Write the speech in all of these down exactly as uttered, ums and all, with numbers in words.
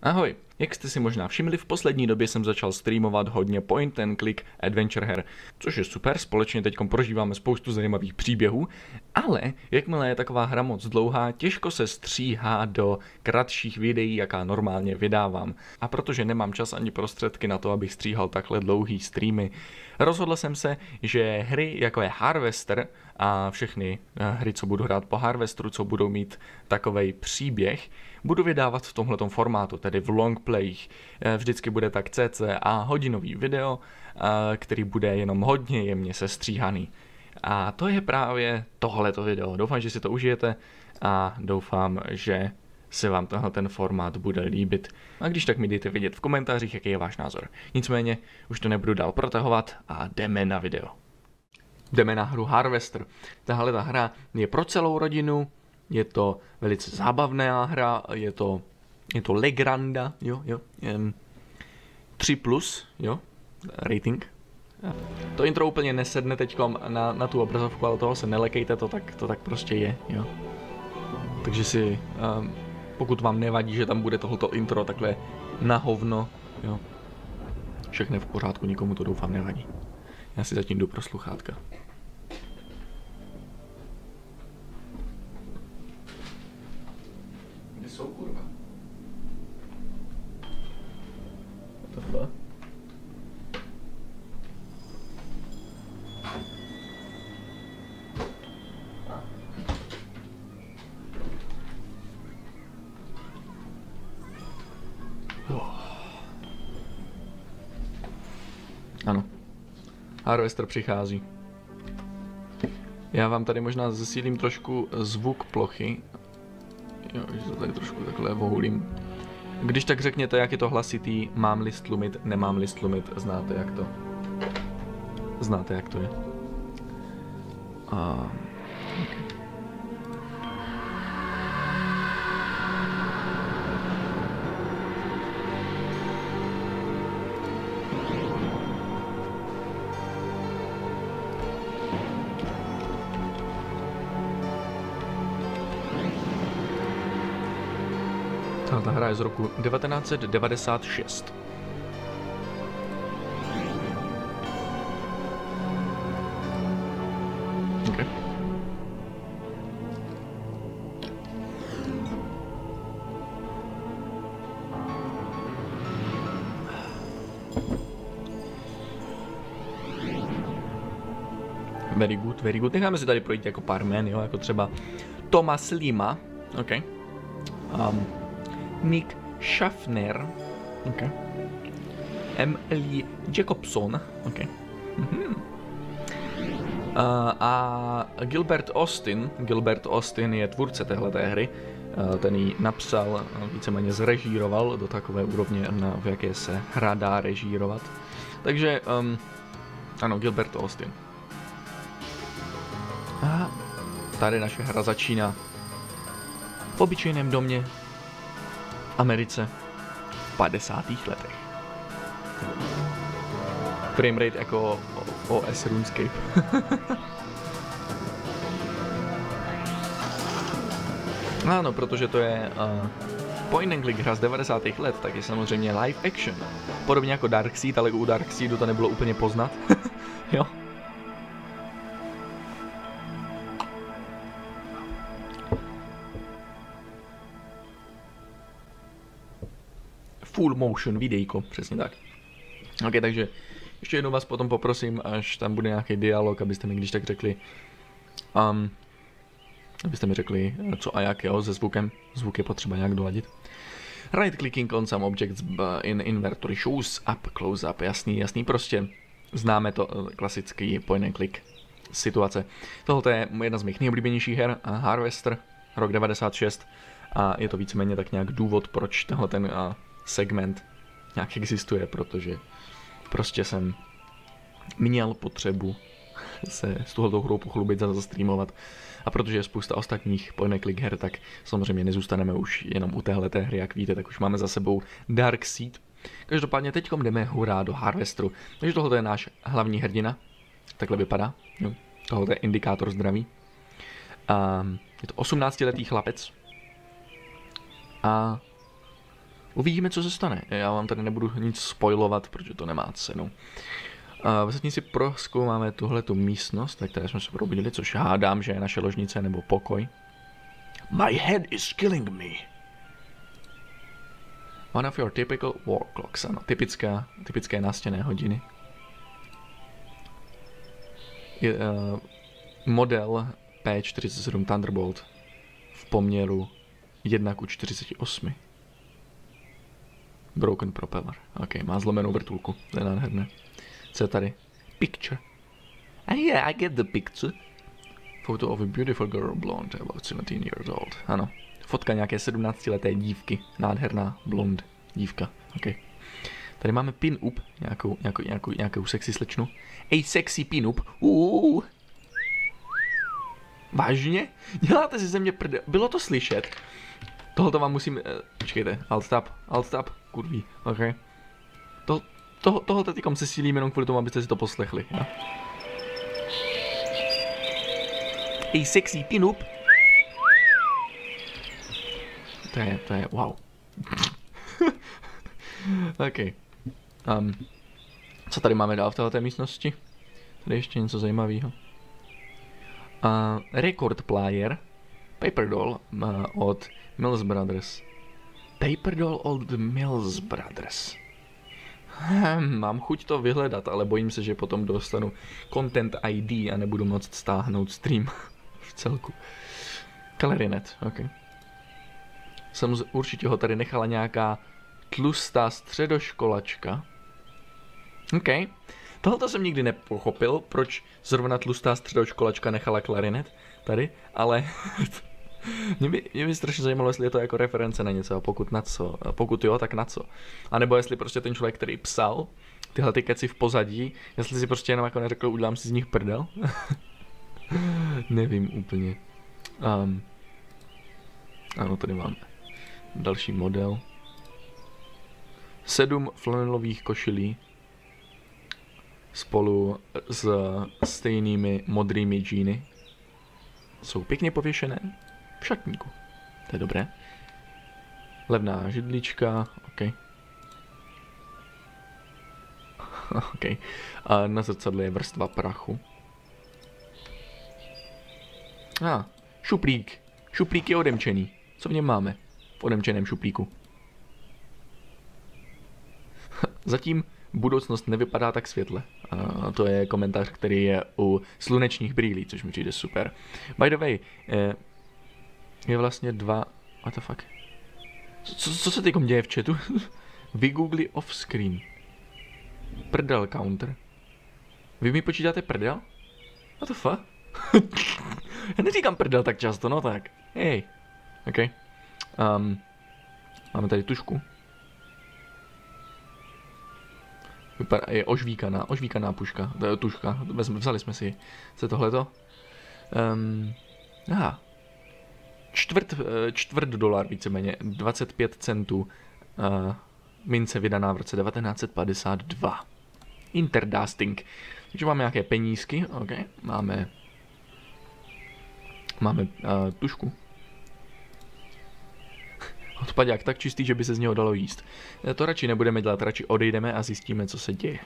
Ahoj, jak jste si možná všimli, v poslední době jsem začal streamovat hodně point and click adventure her, což je super, společně teď prožíváme spoustu zajímavých příběhů, ale jakmile je taková hra moc dlouhá, těžko se stříhá do kratších videí, jaká normálně vydávám. A protože nemám čas ani prostředky na to, abych stříhal takhle dlouhý streamy, rozhodl jsem se, že hry jako je Harvester a všechny hry, co budu hrát po Harvesteru, co budou mít takovej příběh, budu vydávat v tomhletom formátu, tedy v longplayích. Vždycky bude tak cca hodinový video, který bude jenom hodně jemně sestříhaný. A to je právě tohleto video. Doufám, že si to užijete a doufám, že se vám tenhle ten formát bude líbit. A když tak mi dejte vědět v komentářích, jaký je váš názor. Nicméně už to nebudu dál protahovat a jdeme na video. Jdeme na hru Harvester. Tahle ta hra je pro celou rodinu, je to velice zábavná hra, je to, je to Legranda, jo, jo, um, tři plus, jo, rating. To intro úplně nesedne teďkom na, na tu obrazovku, ale toho se nelekejte, to tak, to tak prostě je, jo. Takže si, um, pokud vám nevadí, že tam bude tohleto intro takhle na hovno, jo, všechno v pořádku, nikomu to doufám nevadí. Já si zatím jdu pro sluchátka. Kde jsou, kurva? What the fuck? Ano. Harvester přichází. Já vám tady možná zesílím trošku zvuk plochy. Jo, že to tady trošku takhle vohulím. Když tak řekněte, jak je to hlasitý, mám-li stlumit, nemám-li stlumit, znáte jak to. Znáte jak to je. A... Okay. Ta hra je z roku devatenáct set devadesát šest. Okay. Very good, very good. Necháme si tady projít jako pár jmen, jo, jako třeba Thomas Lima. Okay. Um, Nick Schaffner, okay. Emily Jacobson, okay. Mm-hmm. uh, a Gilbert Austin. Gilbert Austin je tvůrce téhleté hry. Uh, ten ji napsal, víceméně zrežíroval do takové úrovně, na, v jaké se hra dá režírovat. Takže, um, ano, Gilbert Austin. A tady naše hra začíná v obyčejném domě Americe v padesátých letech. Framerate jako O S RuneScape. Ano, protože to je uh, point and click hra z devadesátých let, tak je samozřejmě live action. Podobně jako Darkseid, ale u Darkseidu to nebylo úplně poznat. Jo. Full motion videjko, přesně tak. Ok, takže ještě jednou vás potom poprosím, až tam bude nějaký dialog, abyste mi když tak řekli, um, abyste mi řekli co a jak, jo, se zvukem. Zvuk je potřeba nějak doladit. Right clicking on some objects in inventory shows up, close up, jasný, jasný, prostě známe to, klasický point and click situace. Tohle je jedna z mých nejoblíbenějších her, Harvester, rok devadesát šest, a je to víceméně tak nějak důvod, proč tenhle ten uh, segment nějak existuje, protože prostě jsem měl potřebu se s touhletou hrou pochlubit, za to streamovat, a protože je spousta ostatních point and click her, tak samozřejmě nezůstaneme už jenom u téhleté hry, jak víte, tak už máme za sebou Darkseid. Každopádně teďkom jdeme hurá do Harvesteru, takže tohle je náš hlavní hrdina, takhle vypadá, jo. Tohle je indikátor zdraví. A je to osmnáctiletý chlapec a Uvidíme, co se stane. Já vám tady nebudu nic spoilovat, protože to nemá cenu. A vlastně si prozkoumáme tuhletu místnost, ve které jsme se probudili, což hádám, že je naše ložnice nebo pokoj. My head is killing me. One of your typical wall clocks. Ano, typická, typické nástěnné hodiny. Je, uh, model P čtyřicet sedm Thunderbolt v poměru jedna ku čtyřiceti osmi. Broken propeller. Ok, má zlomenou vrtulku. To je nádherné. Co je tady? Picture. Ah, yeah, I get the picture. Photo of a beautiful girl blonde, about seventeen years old. Ano. Fotka nějaké sedmnáctileté dívky. Nádherná blond dívka. Ok. Tady máme pin-up. Nějakou, nějakou, nějakou, nějakou sexy slečnu. Ej, sexy pin-up. Uh. Vážně? Děláte si ze mě prde... Bylo to slyšet. Tohoto vám musím... Uh, počkejte. Alt tab. Alt tab. Kurví. Ok. To, toho, tohoto týkom se sílím jenom kvůli tomu, abyste si to poslechli. Ja? Ej, sexy pin-up. To je, to je, wow. OK. Um, co tady máme dál v této místnosti? Tady ještě něco zajímavého. Uh, record player. Paper doll uh, od Mills Brothers. Paper doll od Mills Brothers. Hmm, mám chuť to vyhledat, ale bojím se, že potom dostanu Content I D a nebudu moct stáhnout stream v celku. Clarinet, ok. Jsem určitě ho tady nechala nějaká tlustá středoškolačka. OK. Tohle jsem nikdy nepochopil, proč zrovna tlustá středoškolačka nechala klarinet tady, ale mě, by, mě by strašně zajímalo, jestli je to jako reference na něco a pokud na co, a pokud jo, tak na co. A nebo jestli prostě ten člověk, který psal tyhle ty keci v pozadí, jestli si prostě jenom jako neřekl, udělám si z nich prdel. Nevím úplně. Um, ano, tady máme další model. Sedm flanelových košilí spolu s stejnými modrými džíny jsou pěkně pověšené v šatníku. To je dobré. Levná židlička, ok. Ok. A na zrcadle je vrstva prachu. A, ah, šuplík. Šuplík je odemčený. Co v něm máme? V odemčeném šuplíku. Zatím budoucnost nevypadá tak světle. A to je komentář, který je u slunečních brýlí, což mi přijde super. By the way, je vlastně dva... What the fuck? Co, co se teď děje v chatu? Vygoogli off screen. Prdel counter. Vy mi počítáte prdel? What the fuck? Já neříkám prdel tak často, no tak. Hej. OK. Um, máme tady tušku. Vypadá, je ožvíkaná, ožvíkaná puška, to je tuška, vzali jsme si se tohleto. Um, aha. Čtvrt, čtvrt dolar víceméně, dvacet pět centů uh, mince vydaná v roce devatenáct set padesát dva. Interdasting. Takže máme nějaké penízky, ok, máme, máme uh, tušku. Odpadák tak čistý, že by se z něho dalo jíst. To radši nebudeme dělat, radši odejdeme a zjistíme, co se děje.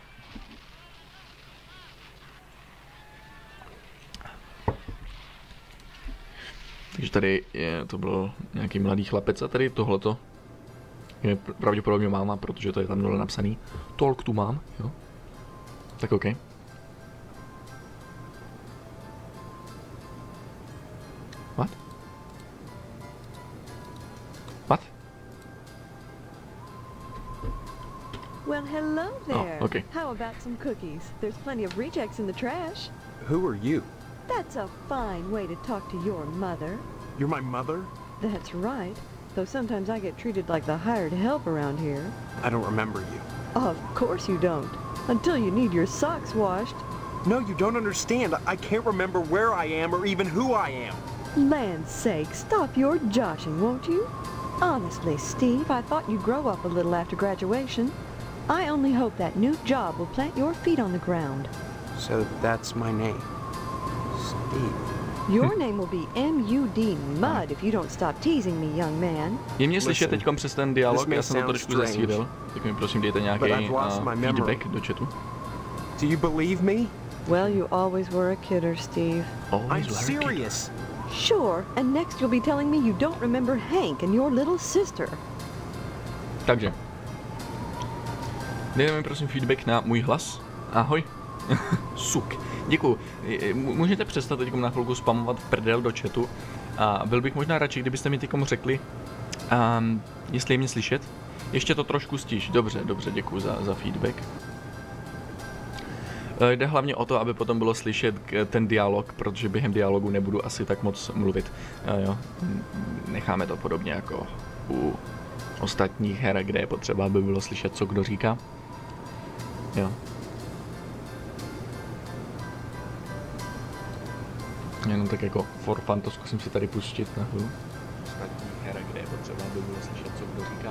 Takže tady je, to byl nějaký mladý chlapec a tady tohleto je pravděpodobně máma, protože to je tam dole napsaný. Talk tu mám, jo. Tak OK. What? What? Well, hello there. Oh, okay. How about some cookies? There's plenty of rejects in the trash. Who are you? That's a fine way to talk to your mother. You're my mother? That's right. Though sometimes I get treated like the hired help around here. I don't remember you. Of course you don't. Until you need your socks washed. No, you don't understand. I can't remember where I am or even who I am. Land's sake, stop your joshing, won't you? Honestly, Steve, I thought you'd grow up a little after graduation. I only hope that new job will plant your feet on the ground. So that's my name. Steve. Your name will be M U D Mud if you don't stop teasing me, young man. Je mě slyšet Listen, teďkom přes ten dialog, this may já jsem to sound trošku strange, zesílil. Tak mi prosím dejte nějaký but I've lost uh, my memory. feedback do chatu. Do you believe me? Well, you always were a kidder, Steve. Always I'm were a kid. serious. Sure, and next you'll be telling me you don't remember Hank and your little sister. Takže. Dejte mi prosím feedback na můj hlas. Ahoj. Suk. Děkuju. Je- m- Můžete přestat teď na chvilku spamovat prdel do chatu. A byl bych možná radši, kdybyste mi teď řekli, um, jestli je mě slyšet. Ještě to trošku stíž. Dobře, dobře, děkuju za, za feedback. Eh, Jde hlavně o to, aby potom bylo slyšet k- ten dialog, protože během dialogu nebudu asi tak moc mluvit. Eh, jo. m- Necháme to podobně jako u ostatních her, kde je potřeba, aby bylo slyšet, co kdo říká. Jo. Jenom tak jako for fun to zkusím si tady pustit na chvíli. Ostatních her, kde je potřeba, aby bylo slyšet, co kdo říká.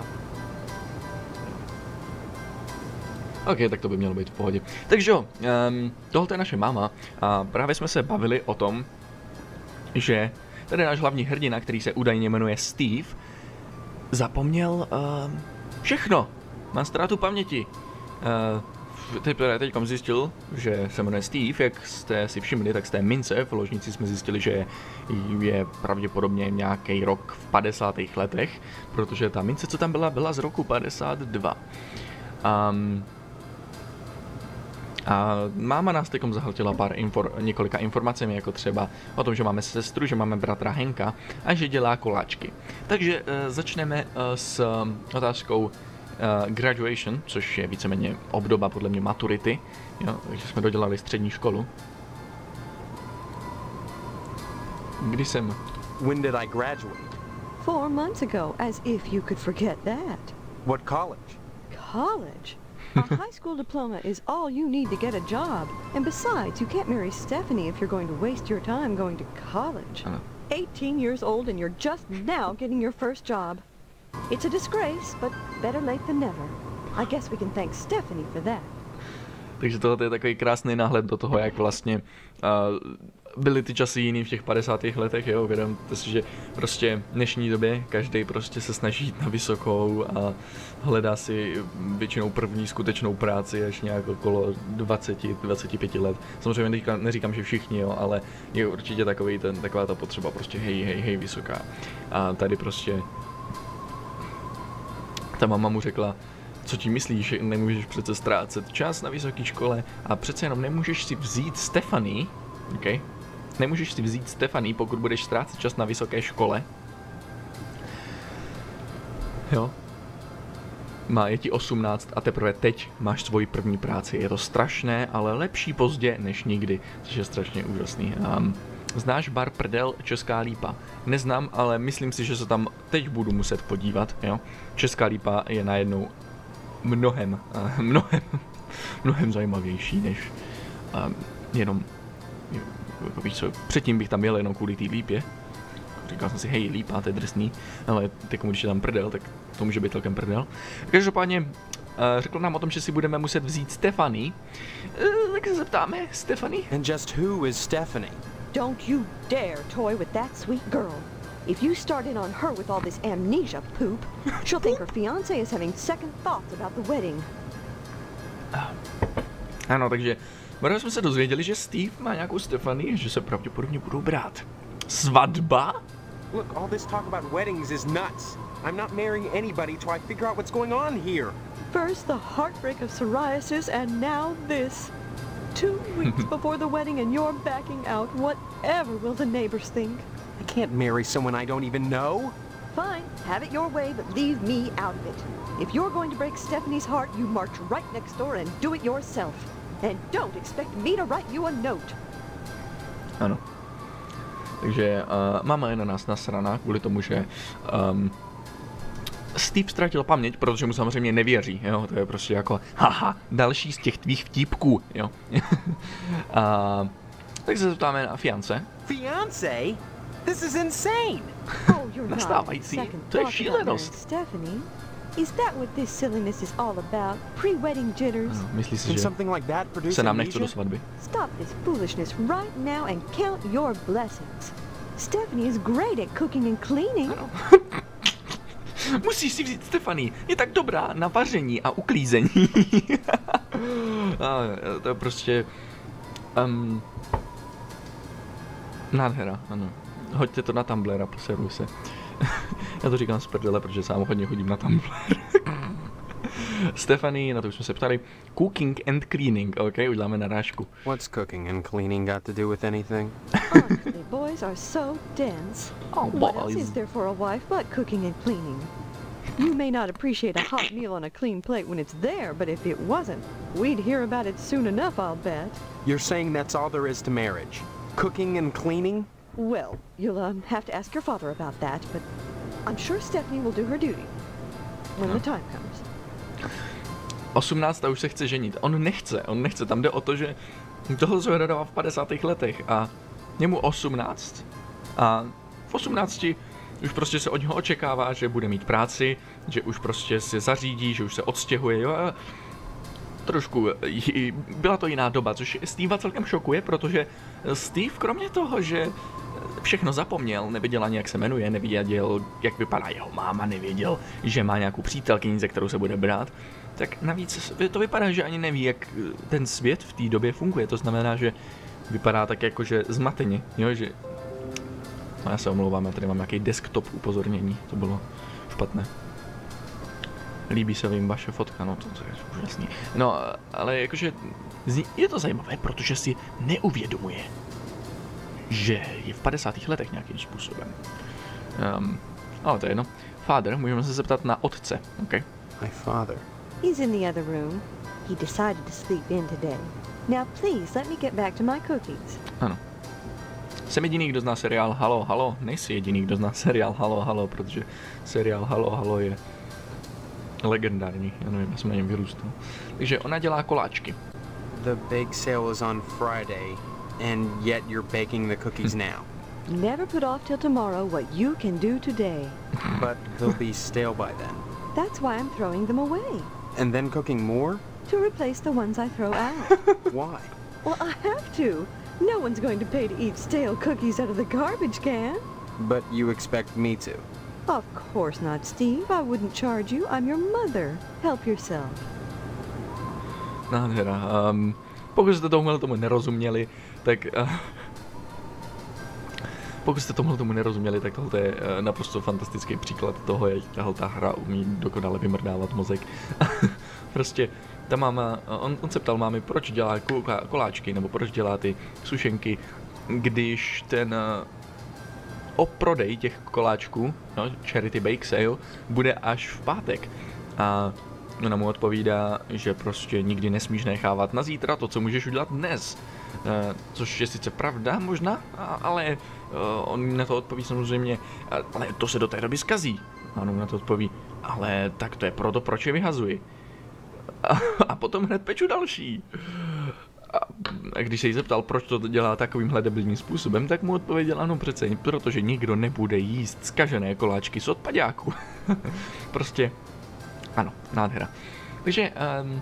OK, tak to by mělo být v pohodě. Takže jo, um, tohle je naše máma a právě jsme se bavili o tom, že tady náš hlavní hrdina, který se údajně jmenuje Steve, zapomněl um, všechno. Má ztrátu paměti. Uh, Teď teď zjistil, že se jmenuje Steve, jak jste si všimli, tak z té mince v ložnici jsme zjistili, že je pravděpodobně nějaký rok v padesátých letech, protože ta mince, co tam byla, byla z roku padesát dva. Um, a máma nás teďkom zahltila pár infor, několika informacemi, jako třeba o tom, že máme sestru, že máme bratra Henka a že dělá koláčky. Takže uh, začneme uh, s um, otázkou uh, graduation, což je víceméně obdoba podle mě maturity, jo, takže jsme dodělali střední školu. Kdy jsem... When did I graduate? Four months ago, as if you could forget that. What college? College? A high school diploma is all you need to get a job. And besides, you can't marry Stephanie if you're going to waste your time going to college. Ano. eighteen years old and you're just now getting your first job. It's a disgrace, but better late than never. I guess we can thank Stephanie for that. Takže tohle je takový krásný náhled do toho, jak vlastně uh, byly ty časy jiný v těch padesátých letech, jo, uvědomte si, že prostě v dnešní době každý prostě se snaží jít na vysokou a hledá si většinou první skutečnou práci až nějak okolo dvacet až dvacet pět let. Samozřejmě neříkám, neříkám, že všichni, jo, ale je určitě takový ten, taková ta potřeba prostě hej, hej, hej, vysoká. A tady prostě ta mama mu řekla, co ti myslíš, že nemůžeš přece ztrácet čas na vysoké škole a přece jenom nemůžeš si vzít Stephanie, okay? Nemůžeš si vzít Stephanie, pokud budeš ztrácet čas na vysoké škole. Jo. Má je ti osmnáct a teprve teď máš svoji první práci. Je to strašné, ale lepší pozdě než nikdy, což je strašně úžasný. Um, znáš bar Prdel Česká Lípa? Neznám, ale myslím si, že se tam teď budu muset podívat, jo. Česká Lípa je najednou mnohem, uh, mnohem, mnohem zajímavější než um, jenom, jako víš co, předtím bych tam jel jenom kvůli té lípě. Říkal jsem si, hej, lípa, to je drsný, ale teď, když je tam prdel, tak to může být celkem prdel. Každopádně uh, řekl nám o tom, že si budeme muset vzít Stephanie, uh, tak se zeptáme, Stephanie? And just who is Stephanie? Don't you dare toy with that sweet girl. If you start in on her with all this amnesia poop, she'll think her fiancé is having second thoughts about the wedding. Ano, takže možná jsme se dozvěděli, že Steve má nějakou Stephanie, že se pravděpodobně budou brát. Svatba? Look, all this talk about weddings is nuts. I'm not marrying anybody till I figure out what's going on here. First the heartbreak of psoriasis and now this. Two weeks before the wedding and you're backing out. Whatever will the neighbors think? I can't marry someone I don't even know. Fine, have it your way, but leave me out of it. If you're going to break Stephanie's heart, you march right next door and do it yourself. And don't expect me to write you a note. Ano. Takže uh, máma je na nás nasraná kvůli tomu, že um, Steve ztratil paměť, protože mu samozřejmě nevěří, jo, to je prostě jako haha, další z těch tvých vtípků, jo. uh, tak se zeptáme na fiance. Fiancé? This is insane. Oh, you're not Nastávající, second to je thought about šílenost. marrying Stephanie. Is that what this silliness is all about? Pre-wedding jitters? Ano, myslí si, Can že something like that produce se nám nechce do amnesia? svatby. Stop this foolishness right now and count your blessings. Stephanie is great at cooking and cleaning. Ano. Musíš si vzít Stefany, je tak dobrá na vaření a uklízení. A to je prostě... Um, nádhera, ano. Hoďte to na Tumblr a poseruj se. Já to říkám z prdele, protože sám hodně chodím na Tumblr. Stephanie, na to už jsme se ptali. Cooking and cleaning, ok, už dáme narážku. What's cooking and cleaning got to do with anything? Honestly, boys are so dense. Oh, What else boys. is there for a wife but cooking and cleaning? You may not appreciate a hot meal on a clean plate when it's there, but if it wasn't, we'd hear about it soon enough, I'll bet. You're saying that's all there is to marriage? Cooking and cleaning? Well, you'll um, have to ask your father about that, but I'm sure Stephanie will do her duty when the time comes. osmnáct a už se chce ženit. On nechce, on nechce. Tam jde o to, že toho se odehrává v padesátých letech a je mu osmnáct a v osmnácti už prostě se od něho očekává, že bude mít práci, že už prostě se zařídí, že už se odstěhuje, jo, a trošku, byla to jiná doba, což Steva celkem šokuje, protože Steve kromě toho, že všechno zapomněl, nevěděl ani jak se jmenuje, nevěděl jak vypadá jeho máma, nevěděl, že má nějakou přítelkyni, ze kterou se bude brát, tak navíc to vypadá, že ani neví, jak ten svět v té době funguje, to znamená, že vypadá tak jakože zmateně, jo, že... No já se omlouvám, já tady mám nějaký desktop upozornění, to bylo špatné. Líbí se jim vaše fotka, no to, to je úžasný. No, ale jakože je to zajímavé, protože si neuvědomuje, že je v padesátých letech nějakým způsobem. Um, ale to je jedno. Father, můžeme se zeptat na otce, ok? My father. He's in the other room. He decided to sleep in today. Now please, let me get back to my cookies. Ano. Jsem jediný, kdo zná seriál Halo, Halo. Nejsi jediný, kdo zná seriál Halo, Halo, protože seriál Halo, Halo je legendární, já nevím, já jsem na něm vyrůstal. Takže ona dělá koláčky. The bake sale is on Friday, and yet you're baking the cookies now. Never put off till tomorrow what you can do today. But they'll be stale by then. That's why I'm throwing them away. And then cooking more? To replace the ones I throw out. Why? Well, I have to. No one's going to pay to eat stale cookies out of the garbage can. But you expect me to? Of course not, Steve. I wouldn't charge you. I'm your mother. Help yourself. Nádhera. Um, pokud jste tomuhle tomu nerozuměli, tak... Uh, pokud jste tomuhle tomu nerozuměli, tak tohle je uh, naprosto fantastický příklad toho, jak tahle ta hra umí dokonale vymrdávat mozek. Prostě ta máma, on, on se ptal mámy, proč dělá koláčky, nebo proč dělá ty sušenky, když ten uh, o prodej těch koláčků, no, Charity Bake Sale, bude až v pátek. A ona mu odpovídá, že prostě nikdy nesmíš nechávat na zítra to, co můžeš udělat dnes. Uh, což je sice pravda možná, ale uh, on na to odpoví samozřejmě, ale to se do té doby zkazí. A on na to odpoví, ale tak to je proto, proč je vyhazuji. A, a potom hned peču další. A, a když se jí zeptal, proč to dělá takovýmhle debilním způsobem, tak mu odpověděl, ano přece, protože nikdo nebude jíst zkažené koláčky z odpaďáku. Prostě, ano, nádhera. Takže, um,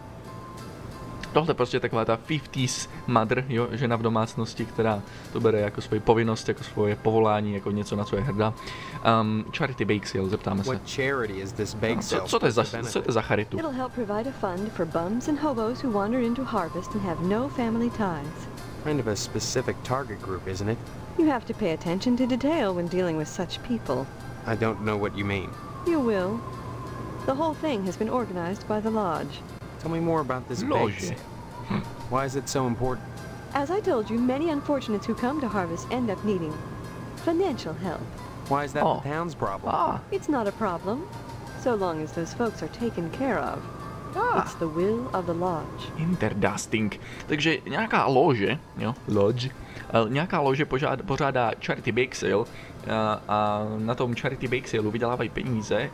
tohle prostě taková ta padesátá mother, jo, žena v domácnosti, která to bere jako svoji povinnost, jako svoje povolání, jako něco, na co je hrdá. Um, Charity Bake Sale, zeptáme se. What charity is this bake No, sale? co, co, to je za, co to je za charitu? It'll help provide a fund for bums and hobos who wander into harvest and have no family ties. Kind of a specific target group, isn't it? You have to pay attention to detail when dealing with such people. I don't know what you mean. You will. The whole thing has been organized by the lodge. Tell me more about this bake Lože. sale. Why is it so important? As I told you, many unfortunates who come to harvest end up needing financial help. Why is that Oh. the town's problem? Ah, It's not a problem, so long as those folks are taken care of. ah. It's the will of the lodge. Interdusting. Takže nějaká lože, jo, lodge, uh, nějaká lože požád, pořádá Charity Bake Sale uh, a na tom Charity Bake Saleu vydělávají peníze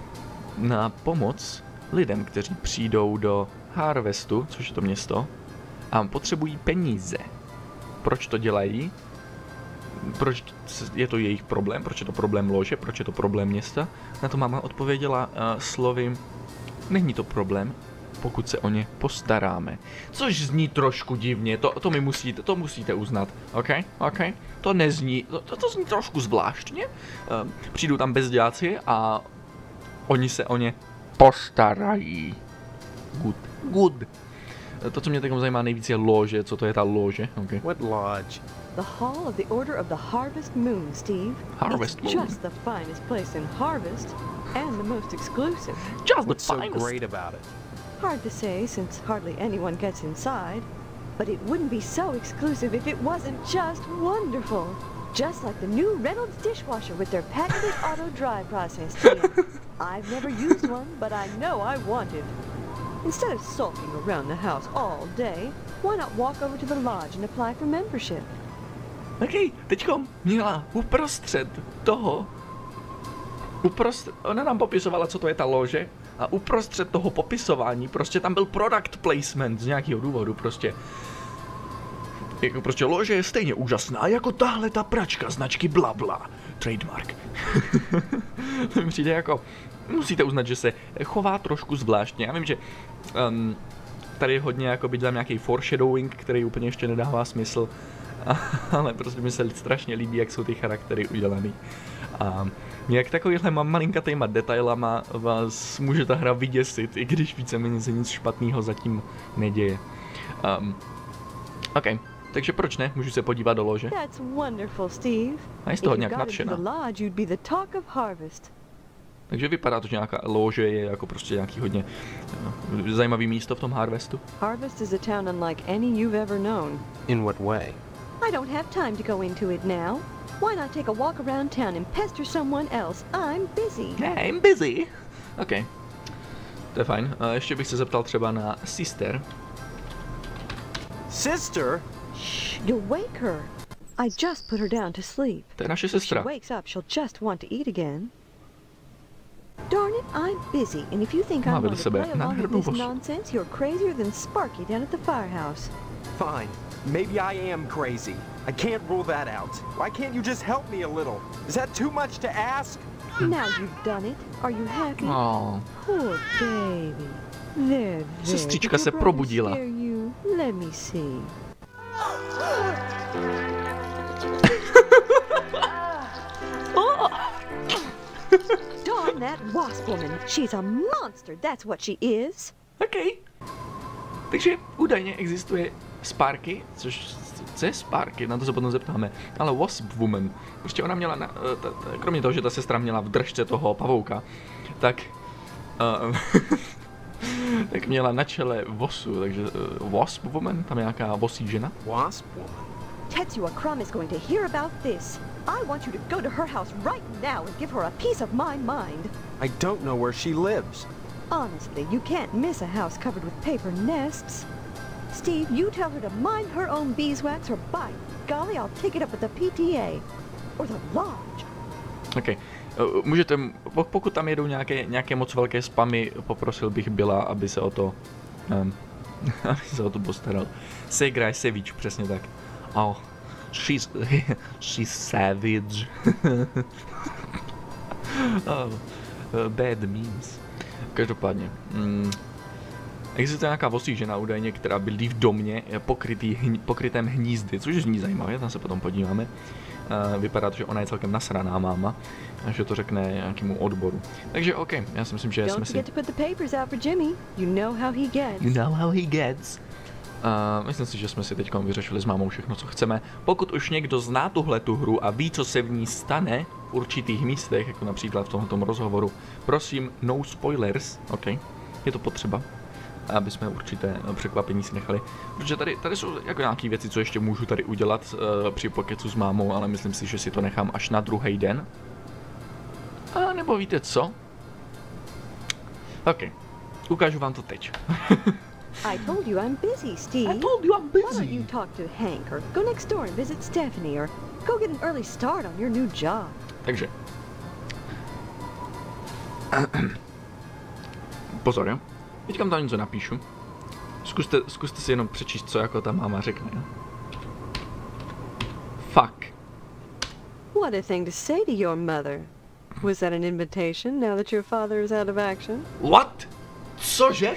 na pomoc lidem, kteří přijdou do Harvestu, což je to město, a potřebují peníze. Proč to dělají? Proč je to jejich problém? Proč je to problém lože? Proč je to problém města? Na to máma odpověděla uh, slovy není to problém, pokud se o ně postaráme. Což zní trošku divně, to, to mi musíte, to musíte uznat, ok? Ok? To nezní, to, to, to zní trošku zvláštně. Uh, přijdou tam bezděláci a oni se o ně postarají. Good, good. To, co mě teď zajímá nejvíc, je lože. Co to je ta lože? Okay. What lodge? The Hall of the Order of the Harvest Moon, Steve. Harvest it's Moon. just the finest place in Harvest, and the most exclusive. Just What's the so finest. great about it? Hard to say since hardly anyone gets inside, but it wouldn't be so exclusive if it wasn't just wonderful. Just like the new Reynolds dishwasher with their patented auto dry process. Tia. I've never used one, but I know I want it. Instead of sulking around the house all day, why not walk over to the lodge and apply for membership? Ok, teďkom měla uprostřed toho, uprostřed, ona nám popisovala, co to je ta lože, a uprostřed toho popisování prostě tam byl product placement z nějakého důvodu, prostě. Jako prostě lože je stejně úžasná jako tahle ta pračka značky blabla. Trademark. To mi přijde jako, musíte uznat, že se chová trošku zvláštně. Já vím, že um, tady je hodně jako být tam nějaký foreshadowing, který úplně ještě nedává smysl. Ale prostě mi se strašně líbí, jak jsou ty charaktery udělaný. A jak takovýhle malinkatýma detailama vás může ta hra vyděsit, i když víceméně se nic špatného zatím neděje. Um, OK, takže proč ne? Můžu se podívat do lože. That's wonderful, Steve. A je z If toho you nějak got into nadšená. the lodge, you'd be the talk of Harvest. Takže vypadá to, že nějaká lože je jako prostě nějaký hodně uh, zajímavý místo v tom Harvestu. Harvest is a town unlike any you've ever known. In what way? I don't have time to go into it now. Why not take a walk around town and pester someone else? I'm busy. I'm busy. OK. To je fajn. Uh, ještě bych se zeptal třeba na Sister. Sister? Shh, you'll wake her. I just put her down to sleep. To je naše If she sestra. wakes up, she'll just want to eat again. Darn it, I'm busy, and if you think Má I'm vedle going to sebe play along with nádhernou this vosu. nonsense, you're crazier than Sparky down at the firehouse. Fine. Maybe I am crazy. I can't rule that out. Why can't you just help me a little? Is that too much to ask? Now you've done it. Are you happy? Oh. Poor baby. There, there. Sestřička Did se your brother probudila. scare you? Let me see. Darn that wasp woman. She's a monster, that's what she is. OK. Takže údajně existuje Sparky, což co je Sparky, na to se potom zeptáme, ale Wasp Woman. Prostě ona měla, na, ta, ta, kromě toho, že ta sestra měla v držce toho pavouka, tak uh, tak měla na čele vosu, takže uh, Wasp Woman, tam je nějaká vosí žena. Wasp woman? Tetsuya Crumb is going to hear about this. I want you to go to her house right now and give her a piece of my mind. I don't know where she lives. Honestly, you can't miss a house covered with paper nests. Steve, you tell her to mind her own beeswax, or by golly, I'll take it up with the P T A. Or the lodge. OK. Uh, můžete, pokud tam jedou nějaké, nějaké moc velké spamy, poprosil bych Billa, aby se o to, um, aby se o to postaral. Segra je savage, přesně tak. Oh, she's, she's savage. Oh, uh, bad memes. Každopádně. Mm, existuje nějaká vosí žena údajně, která bydlí v domě pokrytý, hni, pokrytém hnízdy, což zní zajímavě, tam se potom podíváme. Uh, vypadá to, že ona je celkem nasraná máma, a že to řekne nějakému odboru. Takže OK, já si myslím, že jsme Don't si... forget to put the papers out for Jimmy. You know how he gets. You know how he gets. Uh, myslím si, že jsme si teď vyřešili s mámou všechno, co chceme. Pokud už někdo zná tuhle tu hru a ví, co se v ní stane v určitých místech, jako například v tomto rozhovoru, prosím, no spoilers, OK, je to potřeba, aby jsme určité překvapení si nechali. Protože tady, tady jsou jako nějaké věci, co ještě můžu tady udělat uh, při pokecu s mámou, ale myslím si, že si to nechám až na druhý den. A nebo víte co? OK, ukážu vám to teď. I told you I'm busy, Steve. I told you I'm Why don't busy. you talk to Hank, or go next door and visit Stephanie, or go get an early start on your new job? Takže. Pozor, jo. Teďka tam něco napíšu. Zkuste, zkuste si jenom přečíst, co jako ta máma řekne. Jo? Fuck. What a thing to say to your mother. Was that an invitation now that your father is out of action? What? Cože?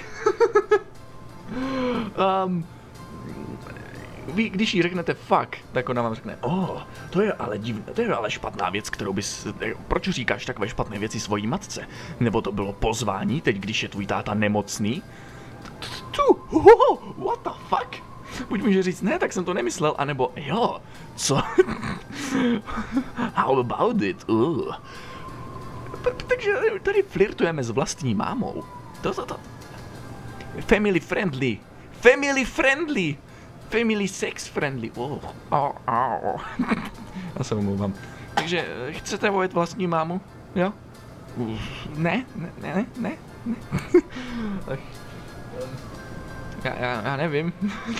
um, vy, když jí řeknete fuck, tak ona vám řekne, oh, to je ale divné, to je ale špatná věc, kterou bys, proč říkáš takové špatné věci svojí matce? Nebo to bylo pozvání, teď když je tvůj táta nemocný? Tu, what the fuck? Buď může říct, ne, tak jsem to nemyslel, anebo jo, co? How about it? Uh. Takže tady flirtujeme s vlastní mámou. To, to, to. Family friendly. Family friendly. Family sex friendly. Oh, oh, oh. Já se omlouvám. Takže chcete vojet vlastní mámu? Jo? Ne, ne, ne, ne, ne. já, já, já nevím.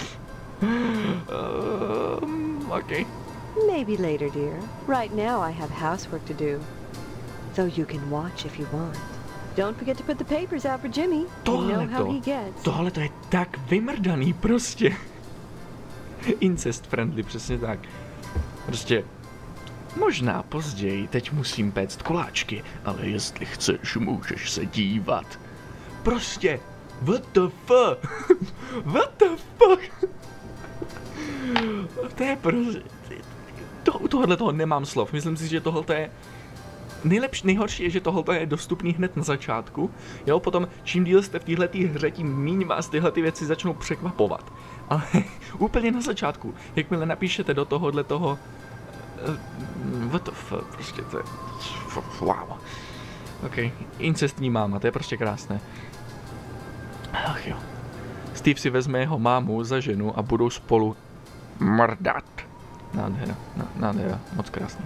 um, okay. Maybe later, dear. Right now I have housework to do. Though you can watch if you want. Don't forget to put the papers out for Jimmy. You know how he gets. Tohle to je tak vymrdaný prostě. Incest friendly, přesně tak. Prostě možná později, teď musím péct koláčky, ale jestli chceš, můžeš se dívat. Prostě what the fuck? What the fuck? To je prostě... To, u tohohle toho nemám slov. Myslím si, že tohle je... Nejlepší, nejhorší je, že tohle je dostupný hned na začátku. Jo, potom čím díl jste v téhletý hře, tím míň vás tyhle ty věci začnou překvapovat. Ale úplně na začátku, jakmile napíšete do tohohle toho... Uh, what the fuck, prostě to je... Wow. Ok, incestní máma, to je prostě krásné. Ach jo. Steve si vezme jeho mámu za ženu a budou spolu mrdat. Nádhera, nádhera, moc krásný.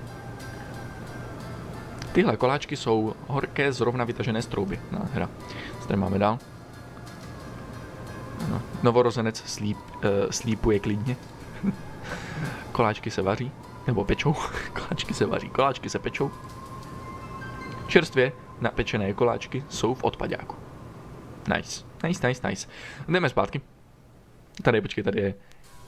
Tyhle koláčky jsou horké, zrovna vytažené z trouby. Nádhera. Co tady máme dál? Ano. Novorozenec slíp, uh, slípuje klidně. Koláčky se vaří. Nebo pečou. Koláčky se vaří. Koláčky se pečou. Čerstvě napečené koláčky jsou v odpaďáku. Nice. Nice, nice, nice. Jdeme zpátky. Tady, počkej, tady je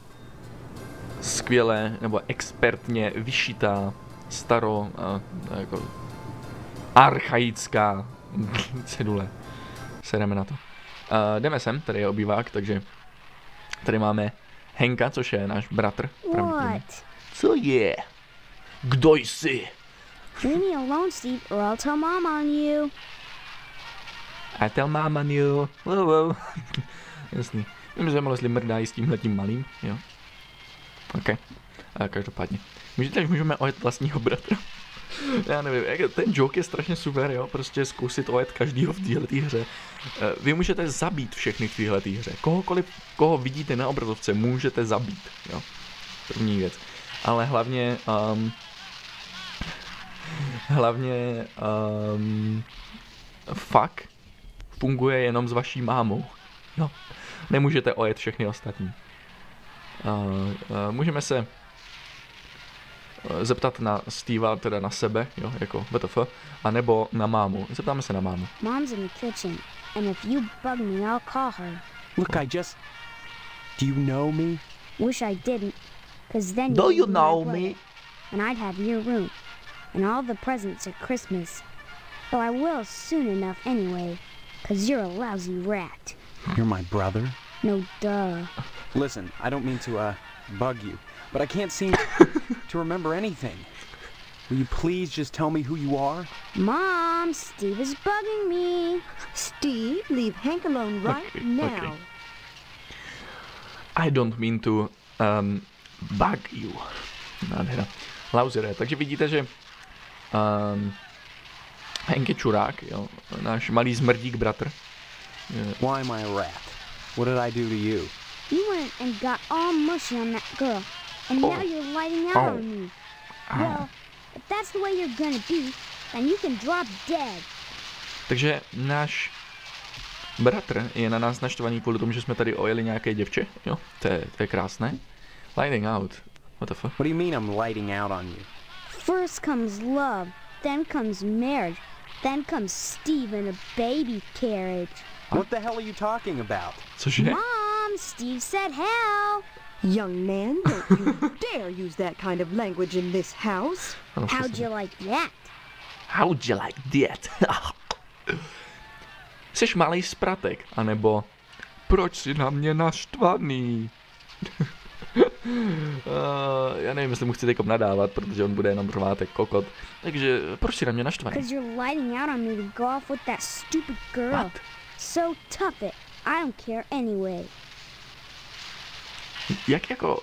skvěle, nebo expertně vyšitá, staro, uh, jako archaická cedule. Sedeme na to. Uh, jdeme sem, tady je obývák, takže tady máme Henka, což je náš bratr. What? Co je? Kdo jsi? Leave me alone, Steve, or I'll tell Mom on you. I tell mom on you. Wow, wow. Jasný. Mě zajímalo, jestli mrdají s tímhletím malým, jo. OK. A každopádně. Můžete, můžeme ojet vlastního bratra. Já nevím, ten joke je strašně super, jo, prostě zkusit ojet každýho v téhletý hře. Vy můžete zabít všechny v téhletý hře. Kohokoliv, koho vidíte na obrazovce, můžete zabít, jo. První věc. Ale hlavně, um, hlavně, um, fuck funguje jenom s vaší mámou, jo. Nemůžete ojet všechny ostatní. Uh, uh, můžeme se zeptat na Steva, teda na sebe, jo, jako W T F, anebo na mámu. Zeptáme se na mámu. Mom's in the kitchen, and if you bug me, I'll call her. Look, I just... Do you know me? Wish I didn't, cause then Do you'd you be know my brother, me? and I'd have your room, and all the presents at Christmas. Though I will soon enough anyway, cause you're a lousy rat. You're my brother? No duh. Listen, I don't mean to, uh, bug you, but I can't seem to remember anything. Will you please just tell me who you are? Mom, Steve is bugging me. Steve, leave Hank alone right Okay, now. okay. I don't mean to um, bug you. Nádhera. Lauzere. Takže vidíte, že um, Hank je čurák, jo, náš malý zmrdík bratr. Why am I a rat? What did I do to you? You went and got all mushy on that girl, and Oh. now you're lighting out Oh. on me. Well, if that's the way you're gonna be, then you can drop dead. Takže náš bratr je na nás naštvaný kvůli tomu, že jsme tady ojeli nějaké děvče, jo, to je, to je krásné. Lighting out. What the fuck? What do you mean I'm lighting out on you? First comes love, then comes marriage, then comes Steve in a baby carriage. What the hell are you talking about? Cože? Mom, Steve said hell. Young man, don't you dare use that kind of language in this house. Ano, How'd přesně. you like that? How'd you like that? Seš malej spratek, anebo proč jsi na mě naštvaný? uh, já nevím, jestli mu chci teďkom nadávat, protože on bude jenom řvát jak kokot. Takže proč jsi na mě naštvaný? Because you're lighting out on me to go off with that stupid girl. What? So tough it. I don't care anyway. Jak jako...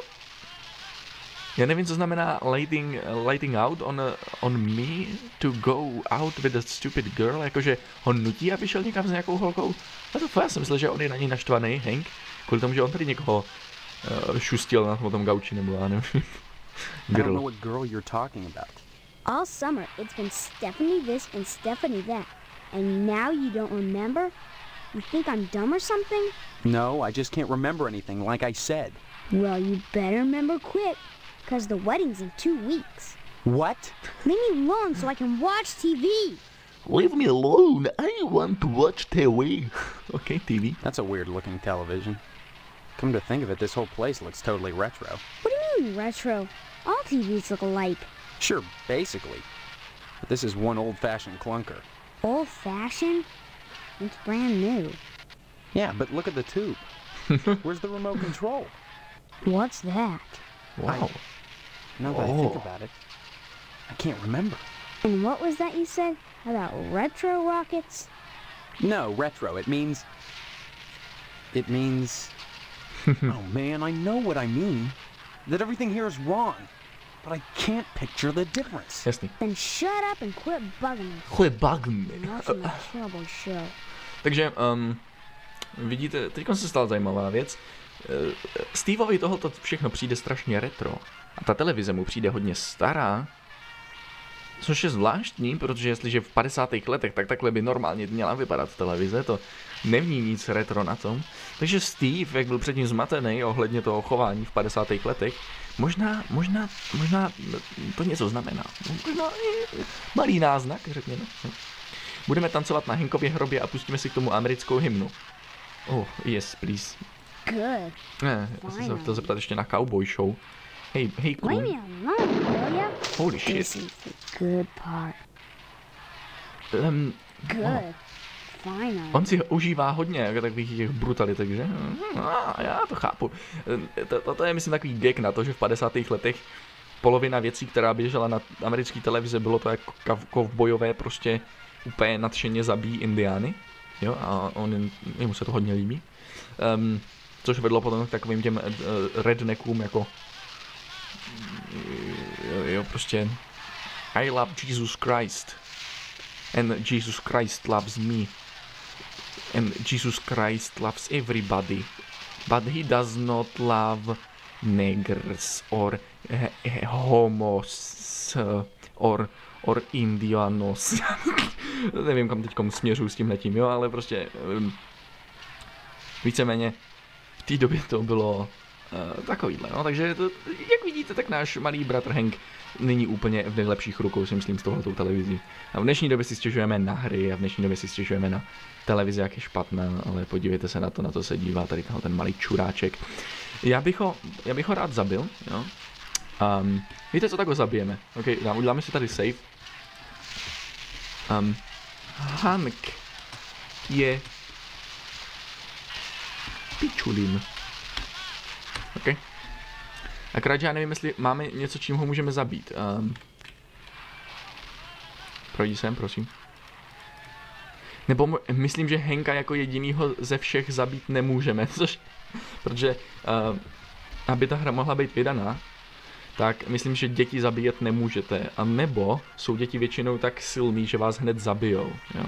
Já nevím, co znamená lighting, lighting out on, on me to go out with a stupid girl, jakože ho nutí, aby šel někam s nějakou holkou. A to já jsem myslel, že on je na něj naštvaný, Hank, kvůli tomu, že on tady někoho uh, šustil na tom gauči, nebo já nevím. I don't know what girl you're talking about. All summer, it's been Stephanie this and Stephanie that. And now you don't remember? You think I'm dumb or something? No, I just can't remember anything, like I said. Well, you better remember quick, because the wedding's in two weeks. What? Leave me alone so I can watch T V. Leave me alone, I want to watch T V. Okay, T V. That's a weird looking television. Come to think of it, this whole place looks totally retro. What do you mean, retro? All T Vs look alike. Sure, basically. But this is one old-fashioned clunker. Old-fashioned? It's brand new. Yeah, but look at the tube. Where's the remote control? What's that? Wow. Now that I think Oh. about it, I can't remember. And what was that you said about retro rockets? No, retro. It means... It means... oh man, I know what I mean. That everything here is wrong. But I can't picture the difference. Jasný. Then shut up and quit bugging me. Quit bugging me. You're watching a trouble show. Takže, um, vidíte, teď se stala zajímavá věc. Uh, Steveovi tohoto všechno přijde strašně retro. A ta televize mu přijde hodně stará. Což je zvláštní, protože jestliže v padesátých letech, tak takhle by normálně měla vypadat televize, to není nic retro na tom. Takže Steve, jak byl předtím zmatený ohledně toho chování v padesátých letech, možná, možná, možná to něco znamená. Možná malý náznak, řekněme. Budeme tancovat na Hankově hrobě a pustíme si k tomu americkou hymnu. Oh, yes, please. Good. Ne, já jsem se chtěl zeptat ještě na Cowboy Show. Hej, hej, Leave cool. me alone, will ya? Holy This shit. is the good part. Um, Good. Finally. On si užívá hodně jako takových těch brutalitek, že? A já to chápu. To, to, to je, myslím, takový gag na to, že v padesátých letech polovina věcí, která běžela na americké televize, bylo to jako kovbojové, prostě úplně nadšeně zabíjí indiány. Jo, a on, jemu se to hodně líbí. Um, což vedlo potom k takovým těm uh, redneckům, jako jo, jo, prostě I love Jesus Christ and Jesus Christ loves me and Jesus Christ loves everybody but he does not love niggers or uh, homos uh, or or indianos. Nevím, kam teďkom směřuji s tímhletím, jo, ale prostě um, víceméně v té době to bylo uh, takovýhle, no, takže to, jak vidíte, tak náš malý bratr Hank není úplně v nejlepších rukou, si myslím, s touhletou televizí. A v dnešní době si stěžujeme na hry a v dnešní době si stěžujeme na televizi, jak je špatná, ale podívejte se na to, na to se dívá tady ten malý čuráček. Já bych ho, já bych ho rád zabil, jo. Um, víte co, tak ho zabijeme. Ok, dám, uděláme si tady save. Um, Hank je pičulin. Ok. Akorát, já nevím, jestli máme něco, čím ho můžeme zabít. Um, projdi sem, prosím. Nebo myslím, že Hanka jako jedinýho ze všech zabít nemůžeme, což, protože uh, aby ta hra mohla být vydaná, tak myslím, že děti zabíjet nemůžete. A nebo jsou děti většinou tak silný, že vás hned zabijou. Jo.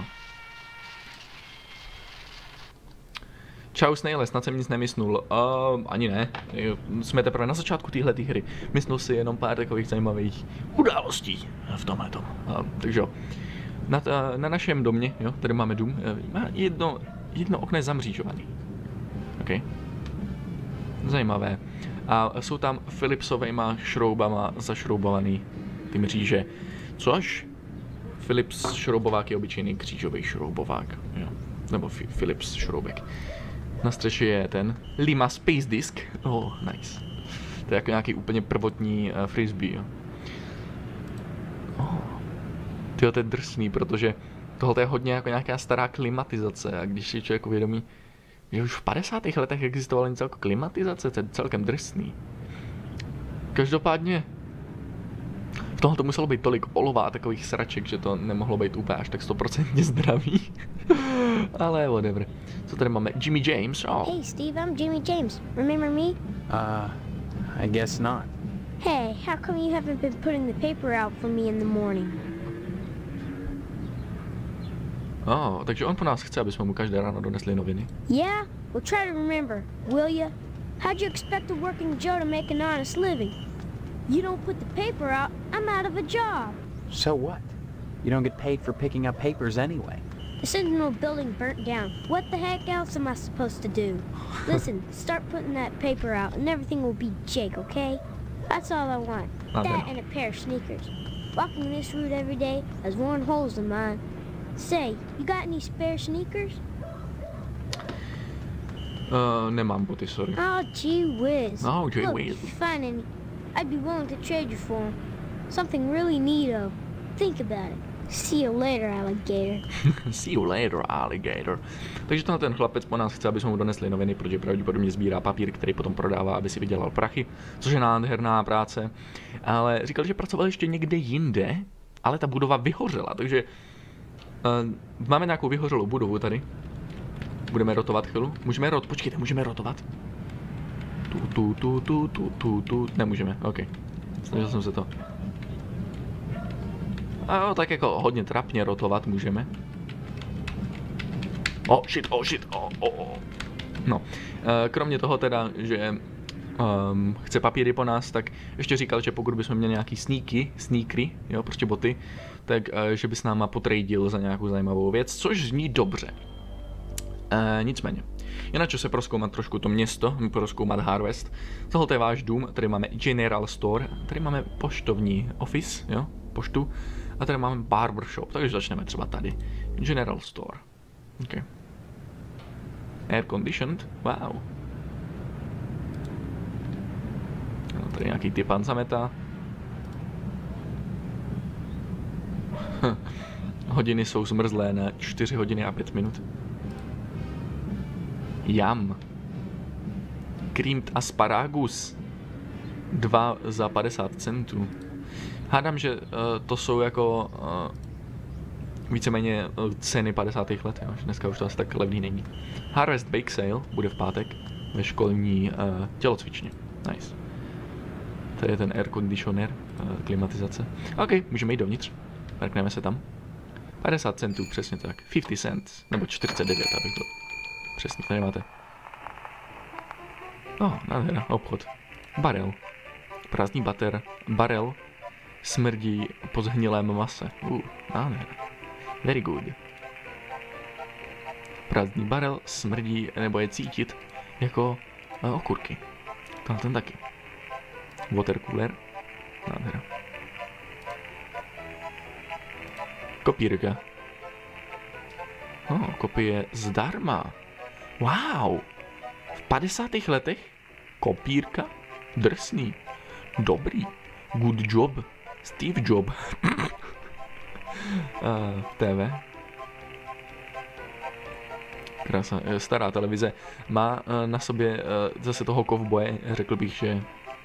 Čau Snaile, snad jsem nic nemyslel. Uh, ani ne. Jsme teprve na začátku téhle hry. Myslel si jenom pár takových zajímavých událostí v tomhle tom. Uh, takže jo. Na, na našem domě, jo, tady máme dům, má jedno, jedno okno je zamřížovaný. OK. Zajímavé. A jsou tam Philipsovejma šroubama zašroubovaný ty mříže. Což Philips šroubovák je obyčejný křížový šroubovák. Jo. Nebo Philips šroubek. Na střeše je ten Lima Space Disk. Oh, nice. To je jako nějaký úplně prvotní uh, frisbee. Jo. Oh. Tyjo, to je drsný, protože Tohle je hodně jako nějaká stará klimatizace a když si člověk uvědomí, že už v padesátých letech existovala něco jako klimatizace, to je celkem drsný. Každopádně v tomhle to muselo být tolik olova a takových sraček, že to nemohlo být úplně až tak stoprocentně zdravý. Ale whatever. Co tady máme? Jimmy James. Oh. Hey, Steve, I'm Jimmy James. Remember me? Uh, I guess not. Hey, how come you haven't been putting the paper out for me in the morning? Oh, takže on po nás chce, aby jsme mu každé ráno donesli noviny. Yeah? Well, try to remember, will ya? How'd you expect a working Joe to make an honest living? You don't put the paper out, I'm out of a job. So what? You don't get paid for picking up papers anyway. The Sentinel building burnt down. What the heck else am I supposed to do? Listen, start putting that paper out and everything will be Jake, okay? That's all I want. Not That enough. and a pair of sneakers. Walking this route every day has worn holes in mine. Say, you got any spare sneakers? Uh, nemám boty, sorry. Oh, gee whiz. Oh, gee Look, whiz. if you find any, I'd be willing to trade you for them. Something really neato. Think about it. See you later, alligator. See you later, alligator. Takže tenhle ten chlapec po nás chce, aby jsme mu donesli noviny, protože pravděpodobně sbírá papír, který potom prodává, aby si vydělal prachy, což je nádherná práce. Ale říkal, že pracoval ještě někde jinde, ale ta budova vyhořela, takže uh, máme nějakou vyhořelou budovu tady. Budeme rotovat chvíli. Můžeme rot, počkejte, můžeme rotovat. Tu, tu, tu, tu, tu, tu, tu, nemůžeme, ok. Snažil jsem se to. A jo, tak jako hodně trapně rotovat můžeme. Oh shit, oh shit, oh, oh, oh. No, kromě toho teda, že um, chce papíry po nás, tak ještě říkal, že pokud bychom měli nějaký sneaky, sneakery, jo, prostě boty, tak uh, že by s náma potradil za nějakou zajímavou věc, což zní dobře. Uh, nicméně, je na čas se prozkoumat trošku to město, prozkoumat Harvest. Tohle je váš dům, tady máme General Store, tady máme poštovní office, jo, poštu. A tady máme barbershop, takže začneme třeba tady. General Store. OK. Air conditioned, wow. No, tady nějaký typan zameta. Hodiny jsou zmrzlé na čtyři hodiny a pět minut. Jam. Creamed asparagus. Dva za padesát centů. Hádám, že uh, to jsou jako uh, víceméně uh, ceny padesátých let, jo? Dneska už to asi tak levný není. Harvest Bake Sale bude v pátek ve školní uh, tělocvičně. Nice. Tady je ten air conditioner, uh, klimatizace. OK, můžeme jít dovnitř. Mrkneme se tam. padesát centů, přesně tak. padesát cents, nebo čtyřicet devět, abych to... Přesně, tady máte. Oh, nádhera, obchod. Barel. Prázdný bater. Barel. Smrdí po zhnilém mase. Uh, nádhera. Very good. Prázdný barel smrdí, nebo je cítit jako uh, okurky. Tam ten taky. Water cooler. Nádhera. Kopírka. Oh, kopie zdarma. Wow. V padesátých letech kopírka? Drsný. Dobrý. Good job. Steve Job. uh, T V. Krása. Stará televize. Má uh, na sobě uh, zase toho kovboje. Řekl bych, že...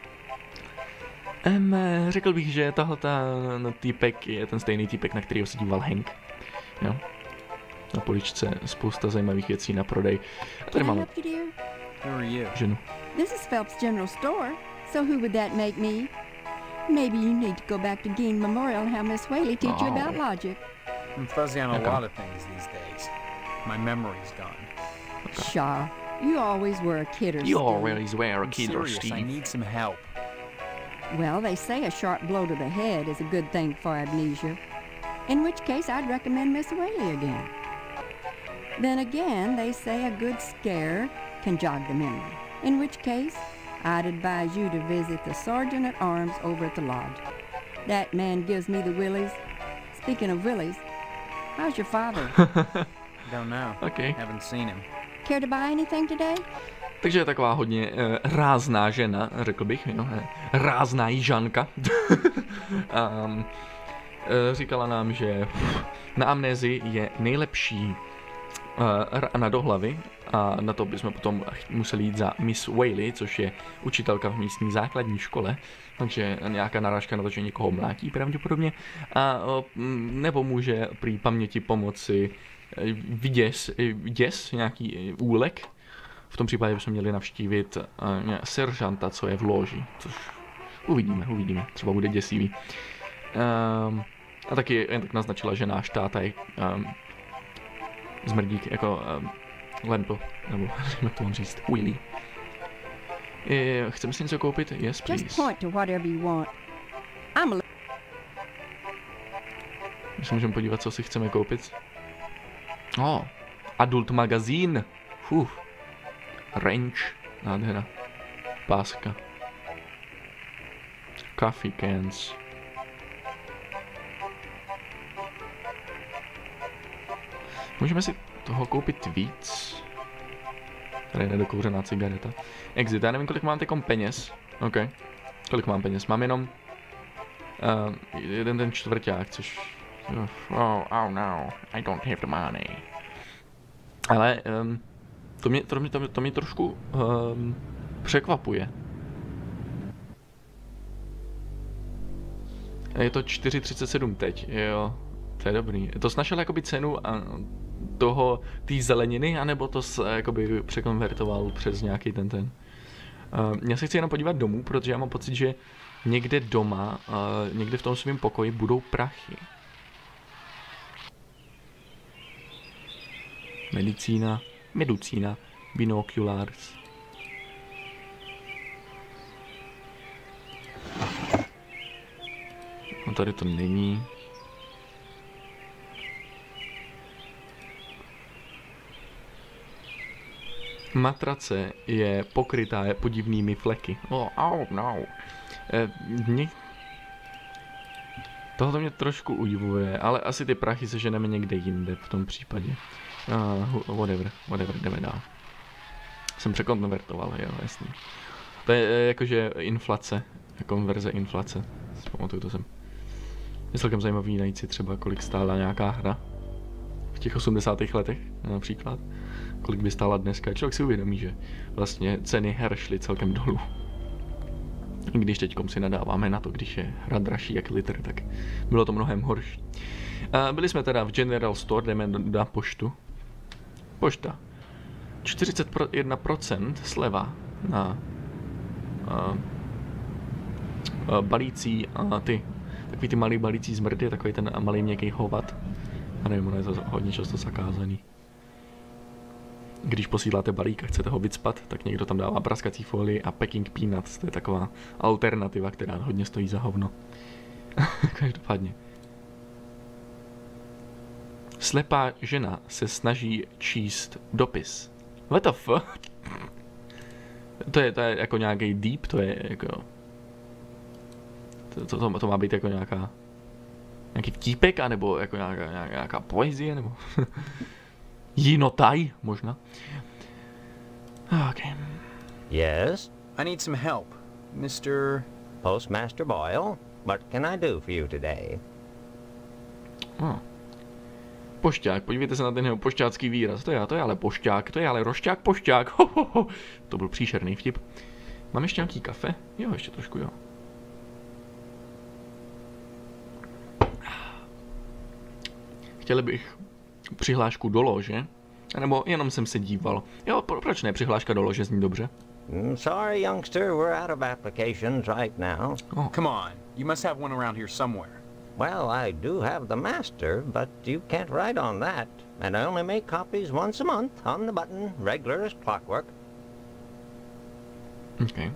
Um, řekl bych, že tahle ta týpek je ten stejný týpek, na kterýho se díval Hank. Jo. Na poličce spousta zajímavých věcí na prodej. A tady máme ženu. This is Phelps General Store, so who would that make me? Maybe you need to go back to Gein Memorial and have Miss Whaley teach you about logic. I'm fuzzy on a Okay. lot of things these days. My memory's gone. Shaw, you always were a kidder, You Steve. always wear a I'm kid or serious, I Steve. need some help. Well, they say a sharp blow to the head is a good thing for amnesia. In which case, I'd recommend Miss Whaley again. Then again, they say a good scare can jog the memory. In which case, I'd advise you to visit the Sergeant at Arms over at the lodge. That man gives me the willies. Speaking of willies, how's your father? Don't know. Okay. Haven't seen him. Care to buy anything today? Takže je taková hodně uh, rázná žena, řekl bych, jo, rázná jižanka. um, uh, říkala nám, že Na amnézii je nejlepší uh, rana do hlavy a na to bychom potom museli jít za Miss Whaley, což je učitelka v místní základní škole, takže nějaká narážka na to, že někoho mlátí pravděpodobně a uh, nebo může prý paměti pomoci viděs, viděs, nějaký úlek. V tom případě bychom měli navštívit uh, seržanta, co je v loži, což uvidíme, uvidíme, třeba bude děsivý. Um, a taky jen tak naznačila, že náš táta je um, zmrdík, jako um, Lempo, nebo jak to mám říct, Willy. Chceme si něco koupit? Yes, please. Just point to whatever you want. I'm a... My se můžeme podívat, co si chceme koupit. Oh, adult magazín. Fuh. Range. Nádhera. Páska. Coffee cans. Můžeme si toho koupit víc. Tady je nedokouřená cigareta. Exit, já nevím, kolik mám teďkom peněz. OK. Kolik mám peněz? Mám jenom uh, jeden ten čtvrťák, což... Oh, oh no, I don't have the money. Ale um, to, mě, to, mě, to, mě, to mě trošku um, překvapuje. Je to čtyři třicet sedm teď, jo. To je dobrý. To snažil jakoby cenu a toho, té zeleniny, anebo to se jakoby překonvertoval přes nějaký ten ten. Uh, já se chci jenom podívat domů, protože já mám pocit, že někde doma, uh, někde v tom svém pokoji budou prachy. Medicína, medicína, binoculars. No tady to není. Matrace je pokrytá podivnými fleky. Oh, oh no. Eh, mě... Tohle mě trošku udivuje, ale asi ty prachy seženeme někde jinde v tom případě. Uh, whatever, whatever, jdeme dál. Jsem překonvertoval, jo, jasný. To je jakože inflace, konverze inflace. Pamatuju, to jsem. Je celkem zajímavý najít si třeba, kolik stála nějaká hra v těch osmdesátých letech například. Kolik by stála dneska. Člověk si uvědomí, že vlastně ceny her šly celkem dolů. I když teďkom si nadáváme na to, když je hra dražší jak litr, tak bylo to mnohem horší. A byli jsme teda v General Store, jdeme na poštu. Pošta. čtyřicet jedna procent sleva na a, a balící a ty, takový ty malý balící zmrdy, takový ten malý měkký hovat. A nevím, ono je to hodně často zakázaný. Když posíláte balík a chcete ho vycpat, tak někdo tam dává praskací folii a packing peanuts, to je taková alternativa, která hodně stojí za hovno. Každopádně. Slepá žena se snaží číst dopis. What the fuck? To je, to je jako nějaký deep, to je jako... To, to, to, to má být jako nějaká... Nějaký vtípek, anebo jako nějaká, nějaká, nějaká poezie, nebo... Jinotaj, možná. Okay. Yes? I need some help, Mister Postmaster Boyle, what can I do for you today? Oh. Pošťák, podívejte se na ten jeho pošťácký výraz, to je, to je ale pošťák, to je ale rošťák pošťák, ho, ho, ho. To byl příšerný vtip. Mám ještě nějaký kafe? Jo, ještě trošku, jo. Chtěl bych přihlášku do lože, nebo jenom jsem se díval. Jo, proč ne, přihláška do lože zní dobře. Mm, sorry, youngster, we're out of applications right now. Oh. Come on, you must have one around here somewhere. Well, I do have the master, but you can't write on that. And I only make copies once a month, on the button, regular as clockwork. Okay.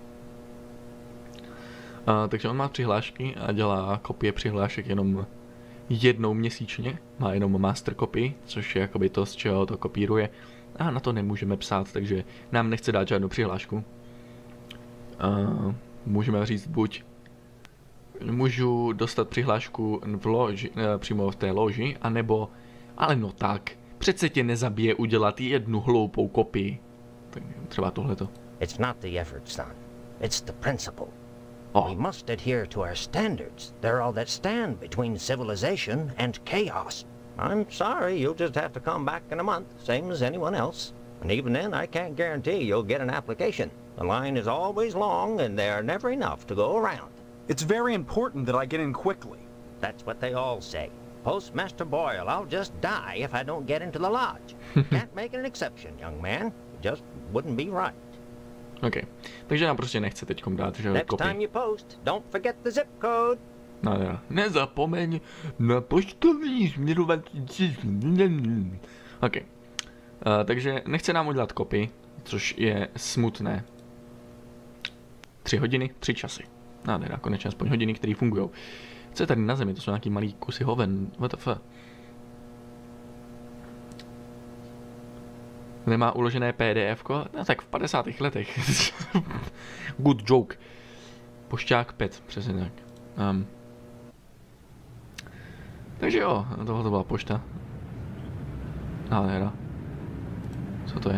Uh, takže on má přihlášky a dělá kopie přihlášek jenom jednou měsíčně. Má jenom master copy, což je jakoby to, z čeho to kopíruje. A na to nemůžeme psát, takže nám nechce dát žádnou přihlášku. Uh, můžeme říct buď můžu dostat přihlášku v loži, přímo v té loži, anebo, ale no tak, přece tě nezabije udělat jednu hloupou kopii. Tak třeba tohleto. It's not the effort, son. It's the principle. Oh. We must adhere to our standards. They're all that stand between civilization and chaos. I'm sorry, you'll just have to come back in a month, same as anyone else. And even then, I can't guarantee you'll get an application. The line is always long, and there are never enough to go around. It's very important that I get in quickly. That's what they all say. Postmaster Boyle, I'll just die if I don't get into the lodge. Can't make an exception, young man. It just wouldn't be right. OK, takže nám prostě nechce teďkom dát, že Next kopii. time you post, don't forget the zip code. No, no, nezapomeň na poštovní směrovací. OK. Uh, takže nechce nám udělat kopii, což je smutné. Tři hodiny, tři časy. Nádhera, konečně aspoň hodiny, které fungují. Co je tady na zemi? To jsou nějaký malý kusy hoven. What the fuck? Nemá uložené P D F ko? No tak v padesátých letech. Good joke. Pošťák pet, přesně tak. Um. Takže jo, tohle to byla pošta. Nádhera. Co to je?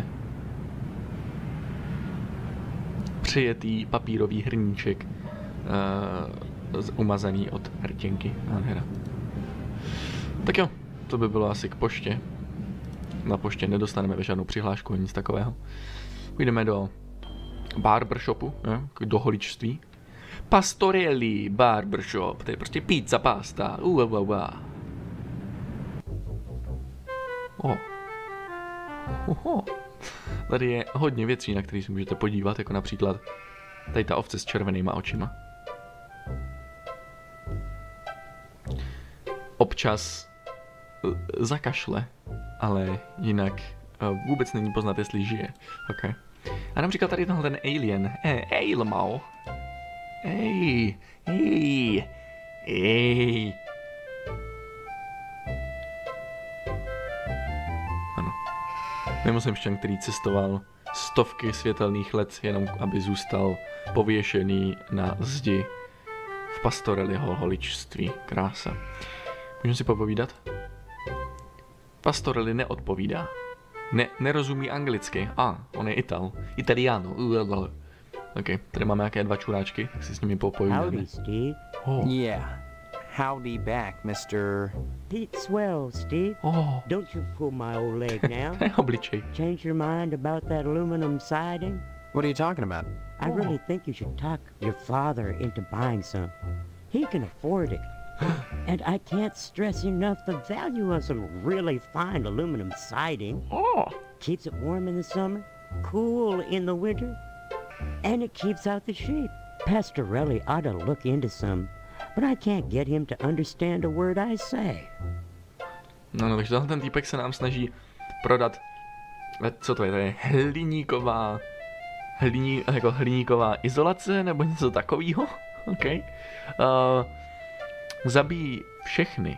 Přijetý papírový hrníček. Uh, umazaný od hrtěnky. Nádhera. Tak jo, to by bylo asi k poště. Na poště nedostaneme žádnou přihlášku ani nic takového. Půjdeme do barbershopu, ne? Do holičství. Pastorelli barbershop, to je prostě pizza, pasta. Uh, uh, uh, uh. Oh. Oho. Tady je hodně věcí, na které si můžete podívat, jako například tady ta ovce s červenýma očima. Občas zakašle, ale jinak vůbec není poznat, jestli žije. Okay. A například tady tenhle ten alien. Eh, ej, Lamau. Ej, ej, ej. Ano. Mimozemšťan, který cestoval stovky světelných let, jenom aby zůstal pověšený na zdi v Pastorelliho holičství. Krása. Můžeme si popovídat? Pastorelli neodpovídá. Ne, nerozumí anglicky. A, ah, on je Ital. Italiano. OK, tady máme nějaké dva čuráčky, tak si s nimi popovídáme. Howdy, Steve. Oh. Yeah. Howdy back, Mister Pete Swell, Steve. Oh. Don't you pull my old leg now. To je obličej. Change your mind about that aluminum siding? What are you talking about? I Oh. really think you should talk your father into buying some. He can afford it. And I can't stress enough the value of some really fine aluminum siding. Oh. Keeps it warm in the summer, cool in the winter, and it keeps out the sheep. Pastorelli ought to look into some, but I can't get him to understand a word I say. No, no, takže tenhle ten týpek se nám snaží prodat, co to je, to je hliníková, hliní, jako hliníková izolace, nebo něco takového, OK. Uh, zabíjí všechny.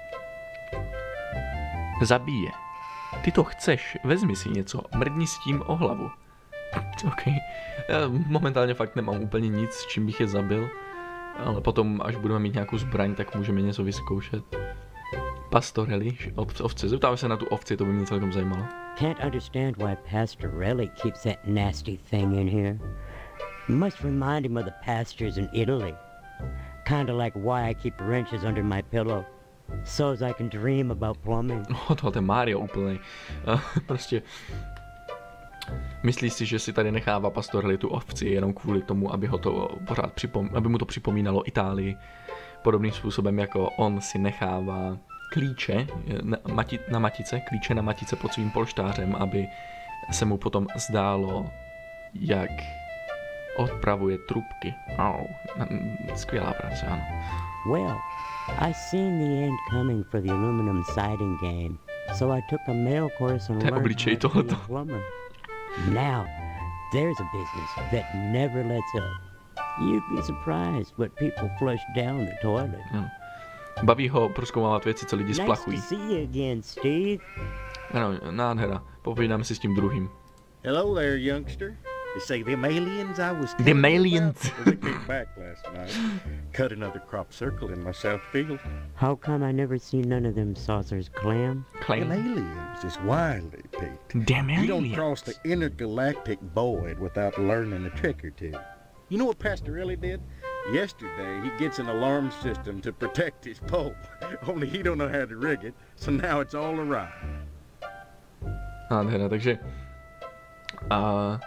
Zabíje. Ty to chceš, vezmi si něco, mrdni s tím o hlavu. OK. Já momentálně fakt nemám úplně nic, s čím bych je zabil, ale potom, až budeme mít nějakou zbraň, tak můžeme něco vyzkoušet. Pastorelli, ovce. Zeptáme se na tu ovci, to by mě celkem zajímalo. Can't understand why Pastorelli keeps that nasty thing in here. Must remind him of the pastures in Italy. Kinda like why I keep wrenches under my pillow. So as I can dream about plumbing. No, tohle je Mario úplnej. Uh, prostě myslí si, že si tady nechává Pastorelli tu ovci jenom kvůli tomu, aby ho to pořád připom- aby mu to připomínalo Itálii. Podobným způsobem, jako on si nechává klíče na, mati- na matice, klíče na matice pod svým polštářem, aby se mu potom zdálo, jak odpravuje trubky. Au, skvělá práce, ano. Well, I seen the end coming for the aluminum siding game, so I took a mail course and To je learned obličej how to be a tohleto. plumber. Now, there's a business that never lets up. You'd be surprised what people flush down the toilet. Ano. Baví ho prozkoumávat věci, co lidi Nice to splachují. see you again, Steve. Ano, nádhera. Povídáme si s tím druhým. Hello there, youngster. You say them aliens I was Them telling you aliens. about? Well, they came back last night. Cut another crop circle in my south field. How come I never seen none of them saucers clam? Them Claim. aliens is wily, Pete. Damn You don't aliens. cross the intergalactic void without learning a trick or two. You know what Pastorelli did? Yesterday, he gets an alarm system to protect his pole. Only he don't know how to rig it, so now it's all awry. Nádhera, takže... A...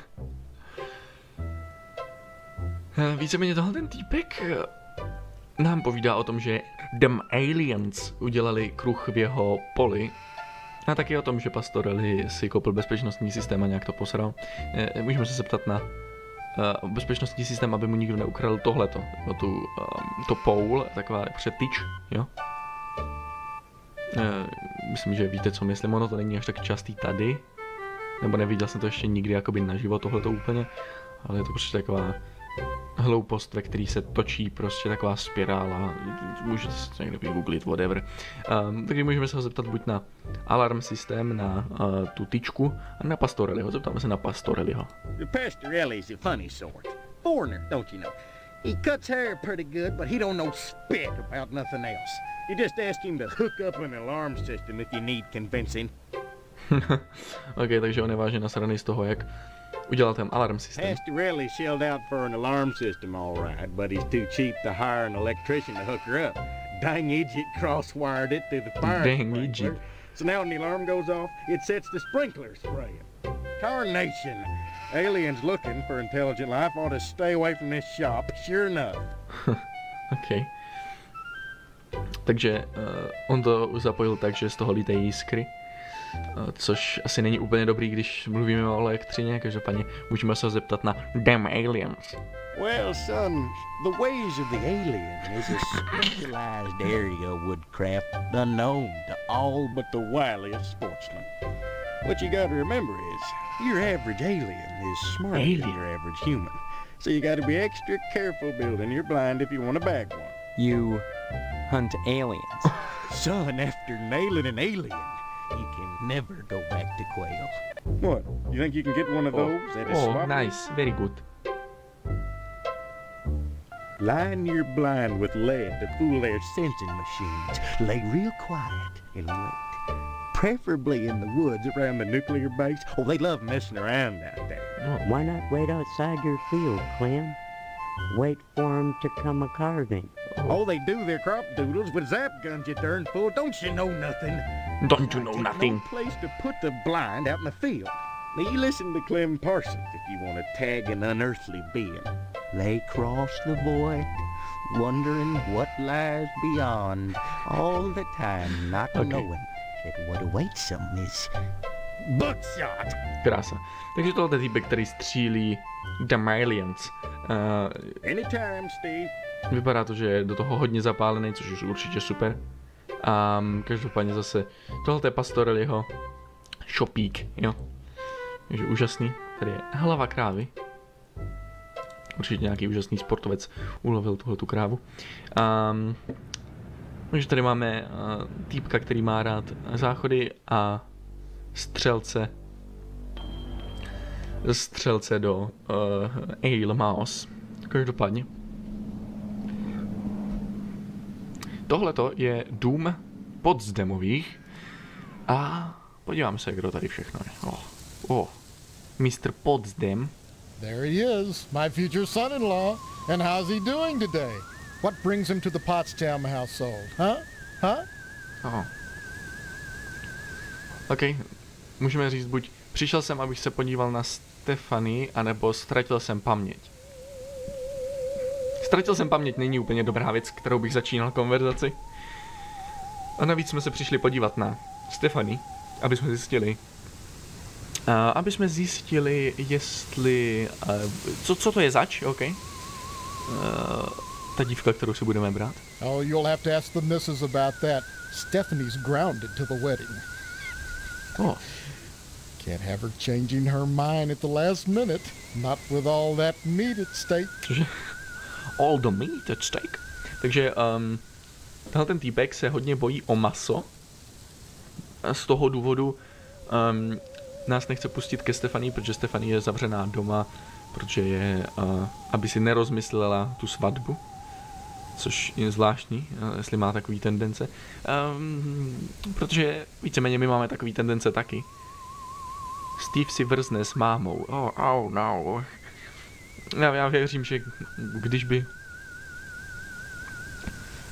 víceméně tohle ten týpek nám povídá o tom, že Them Aliens udělali kruh v jeho poli. A taky o tom, že Pastorelli si koupil bezpečnostní systém a nějak to posral. Můžeme se zeptat na uh, bezpečnostní systém, aby mu nikdo neukradl tohleto. Tu, um, to pole, taková přetyč, jo? Uh, myslím, že víte, co myslím, ono to není až tak častý tady. Nebo neviděl jsem to ještě nikdy jakoby naživo tohleto úplně. Ale je to prostě taková hloupost, ve který se točí prostě taková spirála, můžete si to někde vygooglit, whatever. Um, takže můžeme se ho zeptat buď na alarm systém, na uh, tu tyčku, a na Pastorelliho. Zeptáme se na Pastorelliho. Pastorelli's a funny sort. Foreigner, don't you know? He cuts hair pretty good, but he don't know spit about nothing else. You just ask him to hook up an alarm system if you need convincing. Ok, takže on je vážně nasraný z toho, jak udělal ten alarm systém. Pastorelli shelled out for an alarm system, all right, but he's too cheap to hire an electrician to hook her up. Dang idiot cross-wired it through the fire Dang sprinkler. idiot. So now when the alarm goes off, it sets the sprinklers spraying. Tarnation. Aliens looking for intelligent life ought to stay away from this shop, sure enough. Ok. Takže uh, on to zapojil tak, že z toho lítají jiskry. Uh, což asi není úplně dobrý, když mluvíme o elektřině, každopádně můžeme se zeptat na Them Aliens. Well, son, the ways of the alien is a specialized area of woodcraft unknown to all but the wiliest sportsmen. What you gotta remember is, your average alien is smarter Alien. than your average human. So you gotta be extra careful building your blind if you want to bag one. You hunt aliens. Son, after nailing an alien, you can never go back to quail. What? You think you can get one of Oh, those at a oh swap? nice, very good. Line your blind with lead to fool their sensing machines. Lay real quiet and wait. Preferably in the woods around the nuclear base. Oh, they love messing around out there. Oh. Why not wait outside your field, Clem? Wait for 'em to come a-carving. Oh, they do their crop doodles with zap guns, you darn fool. Don't you know nothing? Don't you know There's nothing? no place to put the blind out in the field. Now, you listen to Clem Parsons if you want to tag an unearthly being. They cross the void, wondering what lies beyond, all the time not Okay. knowing that what awaits them is buckshot. Krása. Takže tohle je týpek, který střílí Them Aliens. Uh, Anytime, Steve. vypadá to, že je do toho hodně zapálený, což je určitě super. A um, každopádně zase, tohle je Pastorelliho šopík, jo. Takže úžasný. Tady je hlava krávy. Určitě nějaký úžasný sportovec ulovil tuhletu krávu. Um, takže tady máme uh, týpka, který má rád záchody a střelce. Střelce do uh, Ale Mouse. Každopádně. Tohleto je dům Potsdamových a podíváme se, kdo tady všechno je. Oh, oh. mister Potsdam. There he is, my future son-in-law. And how's he doing today? What brings him to the Potsdam household, huh? Huh? Oh. OK, můžeme říct buď přišel jsem, abych se podíval na Stephanie, anebo ztratil jsem paměť. Ztratil jsem paměť není úplně dobrá věc, kterou bych začínal konverzaci. A navíc jsme se přišli podívat na Stephanie, aby jsme zjistili, uh, aby jsme zjistili, jestli, uh, co, co to je zač, OK? Uh, ta dívka, kterou si budeme brát. Oh, you'll have to ask the missus about that. Stephanie's grounded to the wedding. Oh. Can't have her changing her mind at the last minute. Not with all that meat at stake. All the meat at stake. Takže um, tenhle ten týpek se hodně bojí o maso. A z toho důvodu um, nás nechce pustit ke Stephanie, protože Stephanie je zavřená doma, protože je, uh, aby si nerozmyslela tu svatbu. Což je zvláštní, uh, jestli má takový tendence. Um, protože víceméně my máme takový tendence taky. Steve si vrzne s mámou. Oh, oh no. Já, já věřím, že když by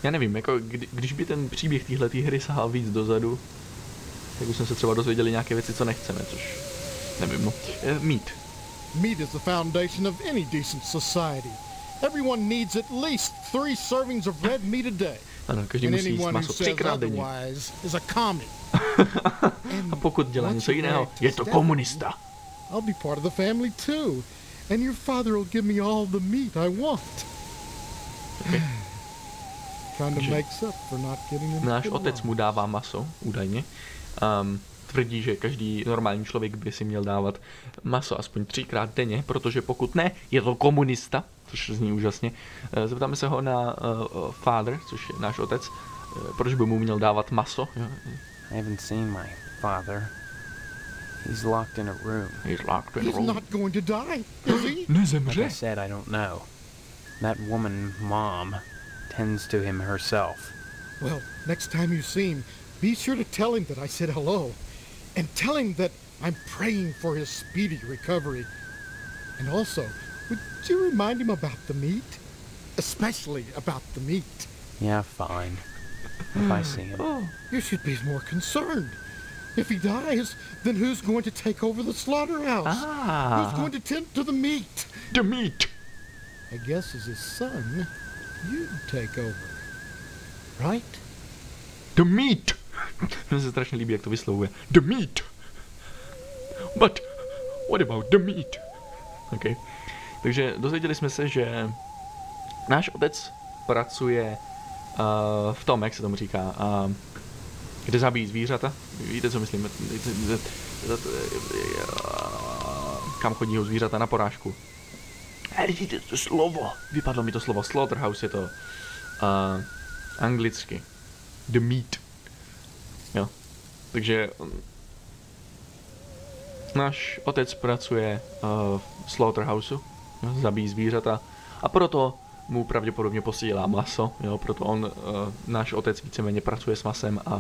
Já nevím, jako kdy, když by ten příběh téhletý hry sahal víc dozadu, tak už jsme se třeba dozvěděli nějaké věci, co nechceme, což nevím, no. E, meat. Meat is the foundation of any decent society. Everyone needs at least three servings of red meat a day. Ano, každý And musí jíst anyone who maso says třikrát denně. otherwise is a commie. A pokud dělá once něco you're jiného, married to je to Stephanie, komunista. I'll be part of the family too. And your father will give me all the meat I want. Okay. Trying to Takže make up for not getting him náš to otec along. mu dává maso, údajně. Um, tvrdí, že každý normální člověk by si měl dávat maso aspoň třikrát denně, protože pokud ne, je to komunista, což zní úžasně. Uh, zeptáme se ho na uh, father, což je náš otec, uh, proč by mu měl dávat maso. I haven't seen my father. He's locked in a room. He's locked in a He's room. not going to die, is he? Like I Nezemře. said, I don't know. That woman, Mom, tends to him herself. Well, next time you see him, be sure to tell him that I said hello. And tell him that I'm praying for his speedy recovery. And also, would you remind him about the meat? Especially about the meat. Yeah, fine. If I see him. Oh. You should be more concerned. If he dies, then who's going to take over the slaughterhouse? Who's Ah, going to tend to the meat? the meat. I guess as his son, you'd take over. Right? The meat. Mně se strašně líbí, jak to vyslovuje. The meat. But what about the meat? Okay. Takže dozvěděli jsme se, že náš otec pracuje uh, v tom, jak se tomu říká, uh, kde zabíjí zvířata. Víte, co myslím? Kam chodí ho zvířata na porážku? Vidíte to slovo? Vypadlo mi to slovo. Slaughterhouse je to uh, anglicky. The meat. Jo. Takže um, náš otec pracuje uh, v slaughterhouseu, jo, zabíjí zvířata a proto mu pravděpodobně posílá maso, jo, proto on, uh, náš otec víceméně pracuje s masem a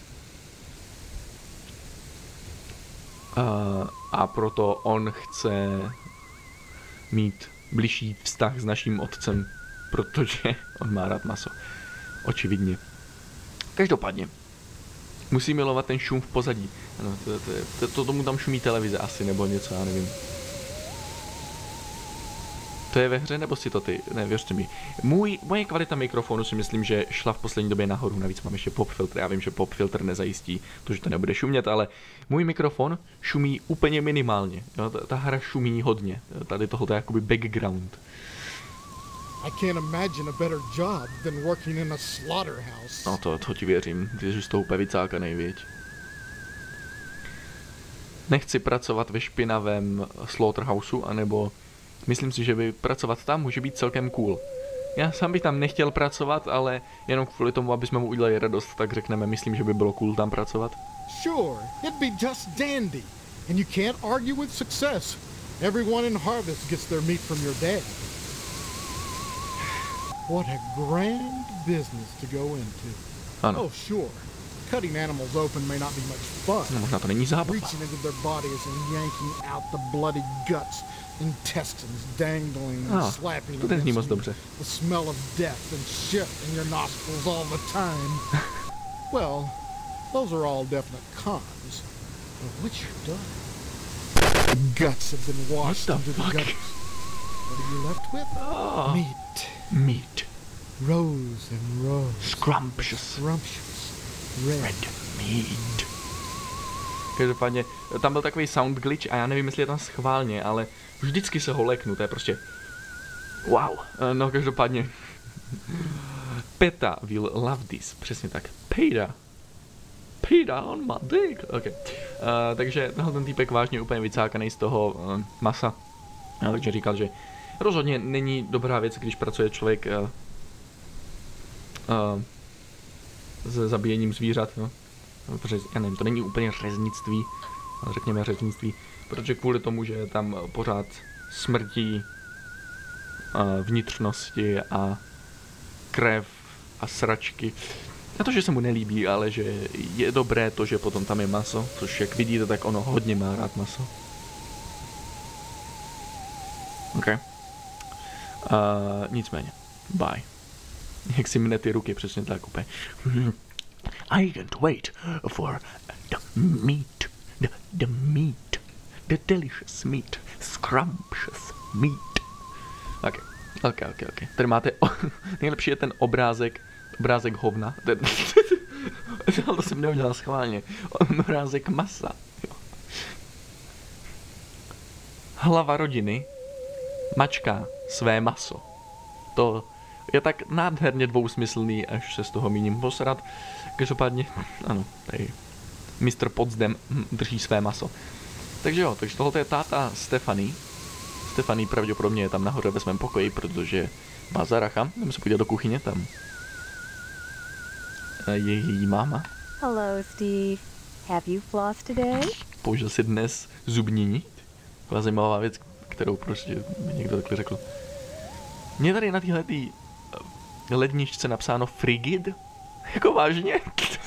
uh, a proto on chce mít bližší vztah s naším otcem, protože on má rád maso. Očividně. Každopádně. Musí milovat ten šum v pozadí. Ano, to, to, to, to tomu tam šumí televize asi, nebo něco, já nevím. To je ve hře, nebo si to ty? Ne, věřte mi. Můj, moje kvalita mikrofonu si myslím, že šla v poslední době nahoru. Navíc mám ještě pop filtr. Já vím, že pop filtr nezajistí to, že to nebude šumět, ale můj mikrofon šumí úplně minimálně. Jo, ta, ta hra šumí hodně. Tady tohle je jakoby background. I can't imagine a better job than working in a slaughterhouse. No to, to ti věřím, ty jsi to úplně vycákanej, viď. Nechci pracovat ve špinavém slaughterhouseu, anebo myslím si, že by pracovat tam může být celkem cool. Já sám bych tam nechtěl pracovat, ale jenom kvůli tomu, aby jsme mu udělali radost, tak řekneme, myslím, že by bylo cool tam pracovat. Sure, it'd be just dandy. And you can't argue with success. Everyone in Harvest gets their meat from your dad. What a grand business to go into. Ano, Oh, sure. Cutting animals open may not be much fun. no, možná to není zábava. Reaching into their bodies and yanking out the bloody guts, intestines dangling and Ah, slapping to ten zní moc against you. dobře. The smell of death and shit in your nostrils all the time. Well, those are all definite cons. But what's your done? The guts have been washed What the into the fuck? gutters. What are you left with? Ah, Meat. meat. Rows and rows. Scrumptious. Scrumptious. Red. Red meat. Každopádně, tam byl takový sound glitch a já nevím, jestli je tam schválně, ale vždycky se ho leknu, to je prostě wow. No každopádně Peta will love this, přesně tak. Peta. Peta on my dick. Okay. Uh, takže tenhle ten týpek vážně úplně vycákaný z toho uh, masa. Uh, takže říkal, že rozhodně není dobrá věc, když pracuje člověk uh, uh, s zabíjením zvířat, no. Protože, já nevím, to není úplně řeznictví, ale řekněme řeznictví, protože kvůli tomu, že tam pořád smrtí uh, vnitřnosti a krev a sračky. A to, že se mu nelíbí, ale že je dobré to, že potom tam je maso, což jak vidíte, tak ono hodně má rád maso. OK. Uh, nicméně, bye. Jak si mne ty ruky, přesně tak úplně. I can't wait for the meat, the, the meat, the delicious meat, scrumptious meat. Ok, ok, ok, ok. Tady máte, o, nejlepší je ten obrázek, obrázek hovna. Ten, to jsem neudělal schválně. Obrázek masa. Jo. Hlava rodiny mačká své maso. To je tak nádherně dvousmyslný, až se z toho míním posrat. Každopádně, ano, tady mistr Potsdam drží své maso. Takže jo, takže tohle je táta Stephanie. Stephanie pravděpodobně je tam nahoře ve svém pokoji, protože má zaracha. Jdeme se podívat do kuchyně, tam je její máma. Hello, Steve. Have you flossed today? Použil si dnes zubní nit. Byla zajímavá věc, kterou prostě mi někdo takhle řekl. Mně tady na téhletý ledničce napsáno frigid. Jako vážně?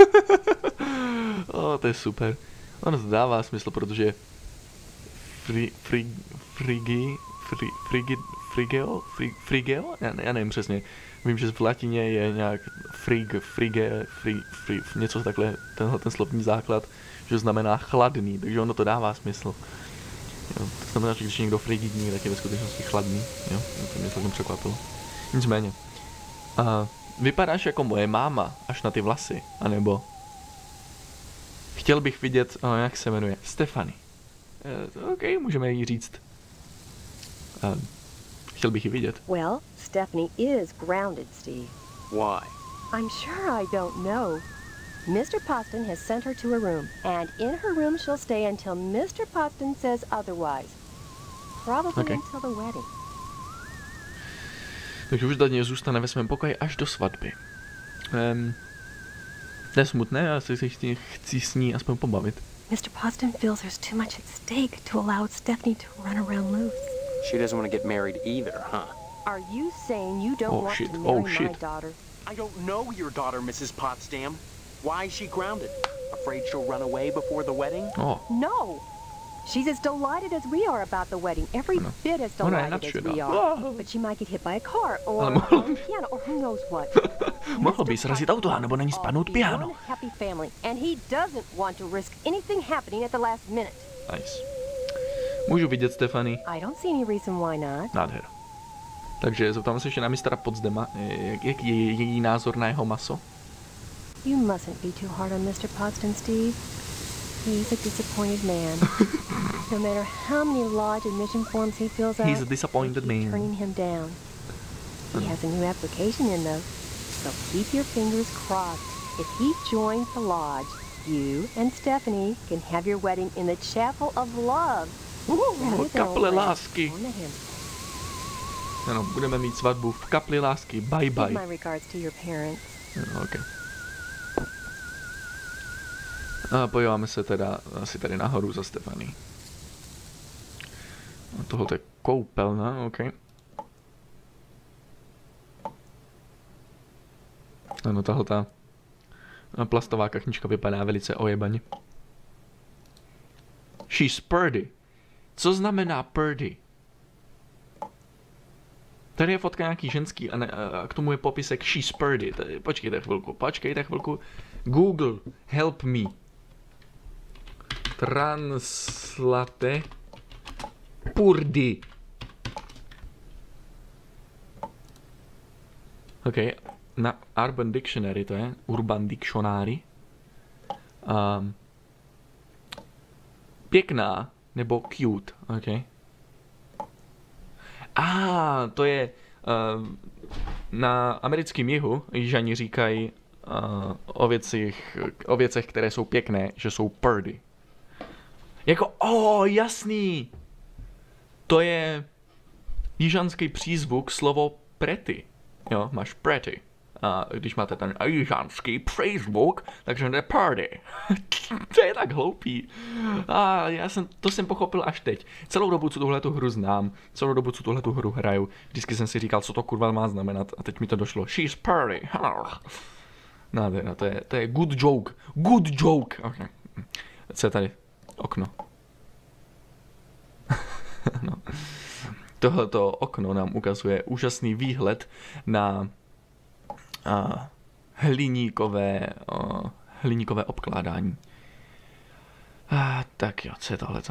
O, to je super. Ono to dává smysl, protože fri, fri, frigi, fri, frigid, frigeo, fri, frigeo? Já, já nevím přesně. Vím, že v latině je nějak frig, frige, fri, fri, něco takhle, tenhle ten slovní základ, že znamená chladný, takže ono to dává smysl. Jo, to znamená, že když je někdo frigidní, tak je ve skutečnosti chladný, jo, to mě celkem překvapilo. Nicméně, a vypadáš jako moje máma, až na ty vlasy, anebo chtěl bych vidět, o, jak se jmenuje, Stephanie. E, OK, můžeme jí říct. E, chtěl bych ji vidět. Well, Stephanie is grounded, Steve. Why? I'm sure I don't know. Mister Poston has sent her to a room, and in her room she'll stay until Mister Poston says otherwise. Probably Okay. until the wedding. Takže už Daniel zůstane ve svém pokoji až do svatby. Um, to je smutné, já si chci, chci s ní aspoň pobavit. Mister Poston feels there's too much at stake to allow Stephanie to run around loose. She doesn't want to get married either, huh? Are you saying you don't Oh, want shit. to Oh, marry my shit. daughter? I don't know your daughter, Missus Potsdam. Why is she grounded? Afraid she'll run away before the wedding? Oh, No. She's as delighted as we are about the wedding. Every Ano. bit as Ona je delighted as nadšená. we are. Oh. But she might get hit by a car or Ale mohla a piano or who knows what. mohl by srazit auto, nebo na ní spadnout piano. One happy family, and he doesn't want to risk anything happening at the last minute. Nice. Můžu vidět Stephanie? I don't see any reason why not. Nádhera. Takže zeptám se ještě na mistra Potsdama, jak, jak je její názor na jeho maso? You mustn't be too hard on Mister Potsdam, Steve. He's a disappointed man. No matter how many lodge admission forms he fills out, He's a disappointed they keep man. turning him down. He has a new application in though, so keep your fingers crossed. If he joins the lodge, you and Stephanie can have your wedding in the Chapel of Love. Uh, kaple lásky. On the hymn. Ano, budeme mít svatbu v kapli lásky. Bye Give bye. my regards to your parents. No, okay. A podíváme se teda asi tady nahoru za Stephanie. A tohle je koupelna, ok. Ano, tahle ta plastová kachnička vypadá velice ojebaně. She's purdy. Co znamená purdy? Tady je fotka nějaký ženský a, ne, a k tomu je popisek she's purdy. Tady, počkejte chvilku, počkejte chvilku. Google, help me. Translate purdy. OK, na Urban Dictionary to je, Urban Dictionary. Um, pěkná, nebo cute, OK. A ah, to je uh, na americkém jihu, jižani říkají uh, o, věcích, o věcech, které jsou pěkné, že jsou purdy. Jako, o, oh, jasný! To je jižanský přízvuk slovo pretty. Jo, máš pretty. A když máte ten jižanský přízvuk, takže to je purdy. To je tak hloupý. A já jsem, to jsem pochopil až teď. Celou dobu, co tuhletu hru znám, celou dobu, co tuhletu hru hraju, vždycky jsem si říkal, co to kurva má znamenat, a teď mi to došlo. She's purdy. No, to je, to je good joke. Good joke. Okay. Co je tady? Okno. No. Tohleto okno nám ukazuje úžasný výhled na uh, hliníkové, uh, hliníkové obkládání. Ah, tak jo, co je tohleto?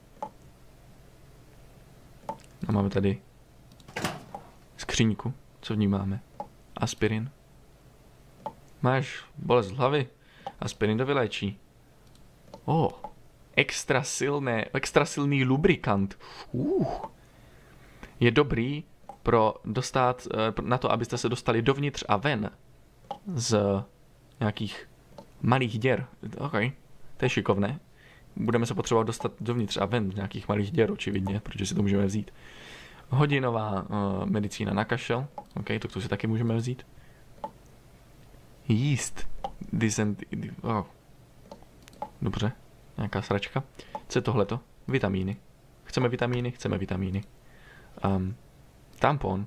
No, máme tady skříňku, co v ní máme? Aspirin. Máš bolest hlavy? Aspirin to vyléčí. Oh, extra silné, extra silný lubrikant. Uh. Je dobrý pro dostat, na to, abyste se dostali dovnitř a ven z nějakých malých děr. OK, to je šikovné. Budeme se potřebovat dostat dovnitř a ven z nějakých malých děr, očividně, protože si to můžeme vzít. Hodinová uh, medicína na kašel. OK, to, to si taky můžeme vzít. Jíst. Dysent... Oh. Dobře, nějaká sračka. Co je tohleto? Vitamíny. Chceme vitamíny? Chceme vitamíny. Um, tampon.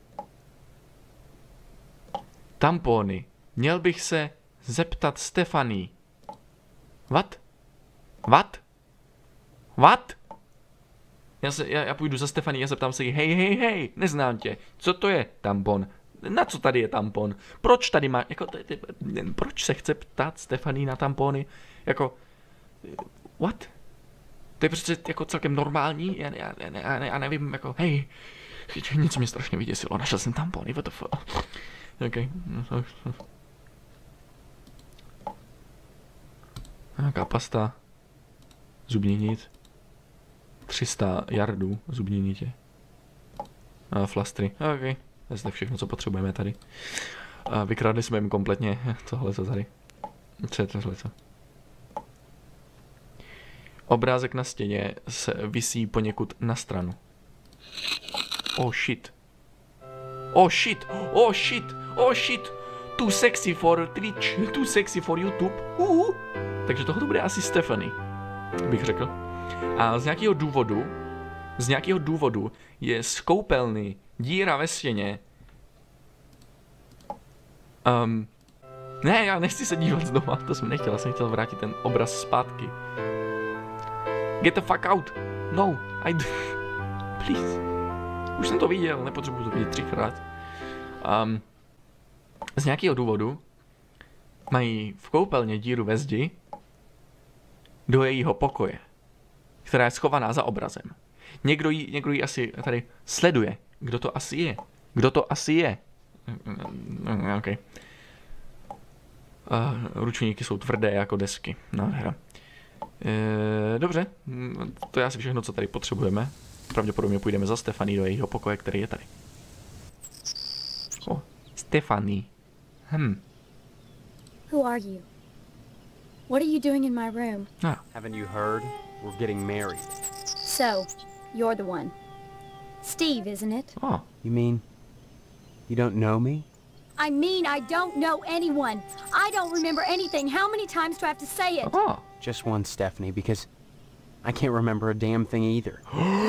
Tampony. Měl bych se zeptat Stefany. What? What? What? Já, se, já, já půjdu za Stefany a zeptám se jí, hej, hej, hej, neznám tě. Co to je tampon? Na co tady je tampon? Proč tady má, jako, t, t, proč se chce ptát Stefany na tampony? Jako, what? To je přece jako celkem normální, já, já, já, já nevím, jako, hej, něco mě strašně vyděsilo, našel jsem tampony, what the fuck. OK. Nějaká pasta, zubní nit, tři sta jardů zubní nitě. A flastry, OK. To je všechno, co potřebujeme tady. A vykradli jsme jim kompletně tohle co tady. Co je tohle co? Obrázek na stěně se visí poněkud na stranu. Oh shit. Oh shit. Oh shit. Oh shit. Too sexy for Twitch. Too sexy for YouTube. Uh. Takže tohle bude asi Stefany, bych řekl. A z nějakého důvodu, z nějakého důvodu je z koupelny díra ve stěně. Um, ne, já nechci se dívat znova, to jsem nechtěl, já jsem chtěl vrátit ten obraz zpátky. Get the fuck out! No, I do... Please. Už jsem to viděl, nepotřebuji to vidět třikrát. Um, z nějakého důvodu mají v koupelně díru ve zdi do jejího pokoje, která je schovaná za obrazem. Někdo ji, někdo ji asi tady sleduje. Kdo to asi je? Kdo to asi je? OK. Uh, ručníky jsou tvrdé jako desky. Nádhera. E, dobře, to je asi všechno, co tady potřebujeme. Pravděpodobně půjdeme za Stefany do jejího pokoje, který je tady. Oh, Stefany. Hm. Who are you? What are you doing in my room? Ah. Haven't you heard? We're getting married. So, you're the one. Steve, isn't it? Oh. You mean you don't know me? I mean I don't know anyone. I don't remember anything. How many times do I have to say it? Oh. Just one, Stephanie, because I can't remember a damn thing either.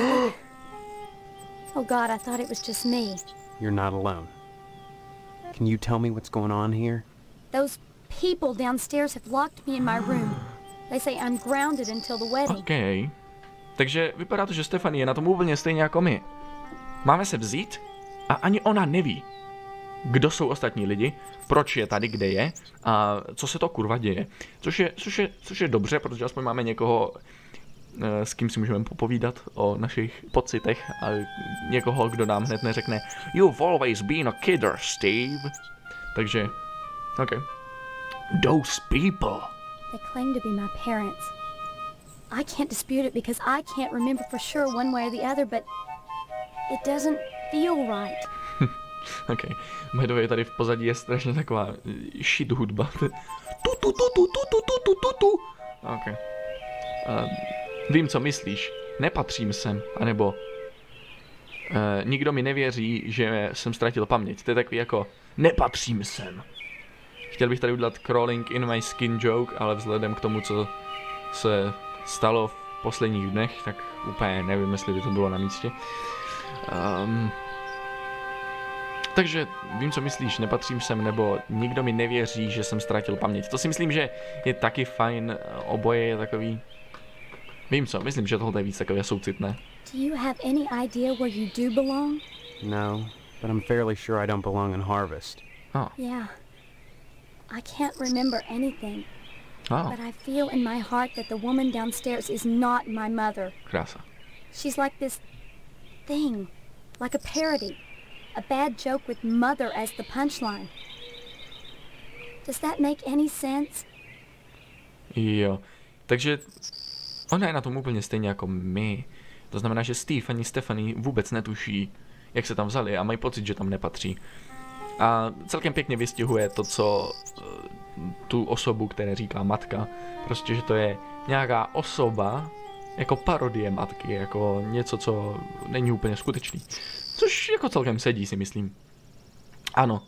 Oh God, I thought it was just me. You're not alone. Can you tell me what's going on here? Those people downstairs have locked me in my room. They say I'm grounded until the wedding. OK. Takže vypadá to, že Stefany je na tom úplně stejně jako my. Máme se vzít a ani ona neví, kdo jsou ostatní lidi, proč je tady, kde je a co se to kurva děje. Což je, což je, což je dobře, protože aspoň máme někoho, s kým si můžeme popovídat o našich pocitech a někoho, kdo nám hned neřekne You've always been a kidder, Steve. Takže, OK. Those people. They claim to be my parents. I can't dispute it because I can't remember for sure one way or the other, but it doesn't feel right. OK. By tady v pozadí je strašně taková shit hudba. Tu tu tu tu tu tu tu tu tu tu. OK. Uh, vím, co myslíš. Nepatřím sem. Anebo uh, nikdo mi nevěří, že jsem ztratil paměť. To je takový jako nepatřím sem. Chtěl bych tady udělat crawling in my skin joke, ale vzhledem k tomu, co se stalo v posledních dnech, tak úplně nevím, jestli by to bylo na místě. Um, takže vím, co myslíš, nepatřím sem, nebo nikdo mi nevěří, že jsem ztratil paměť. To si myslím, že je taky fajn, oboje je takový... Vím co, myslím, že tohle je víc takové soucitné. Do you have any idea where you do belong? No, but I'm fairly sure I don't belong in Harvest. Oh. Yeah. I can't remember anything. Oh. But I feel in my heart that the woman downstairs is not my mother. Krása. She's like this thing, like a parody. A bad joke with mother as the punchline. Does that make any sense? Jo. Takže ona je na tom úplně stejně jako my. To znamená, že Steve ani Stephanie vůbec netuší, jak se tam vzali a mají pocit, že tam nepatří. A celkem pěkně vystihuje to, co tu osobu, které říká matka, prostě, že to je nějaká osoba, jako parodie matky, jako něco, co není úplně skutečný. Což jako celkem sedí, si myslím. Ano.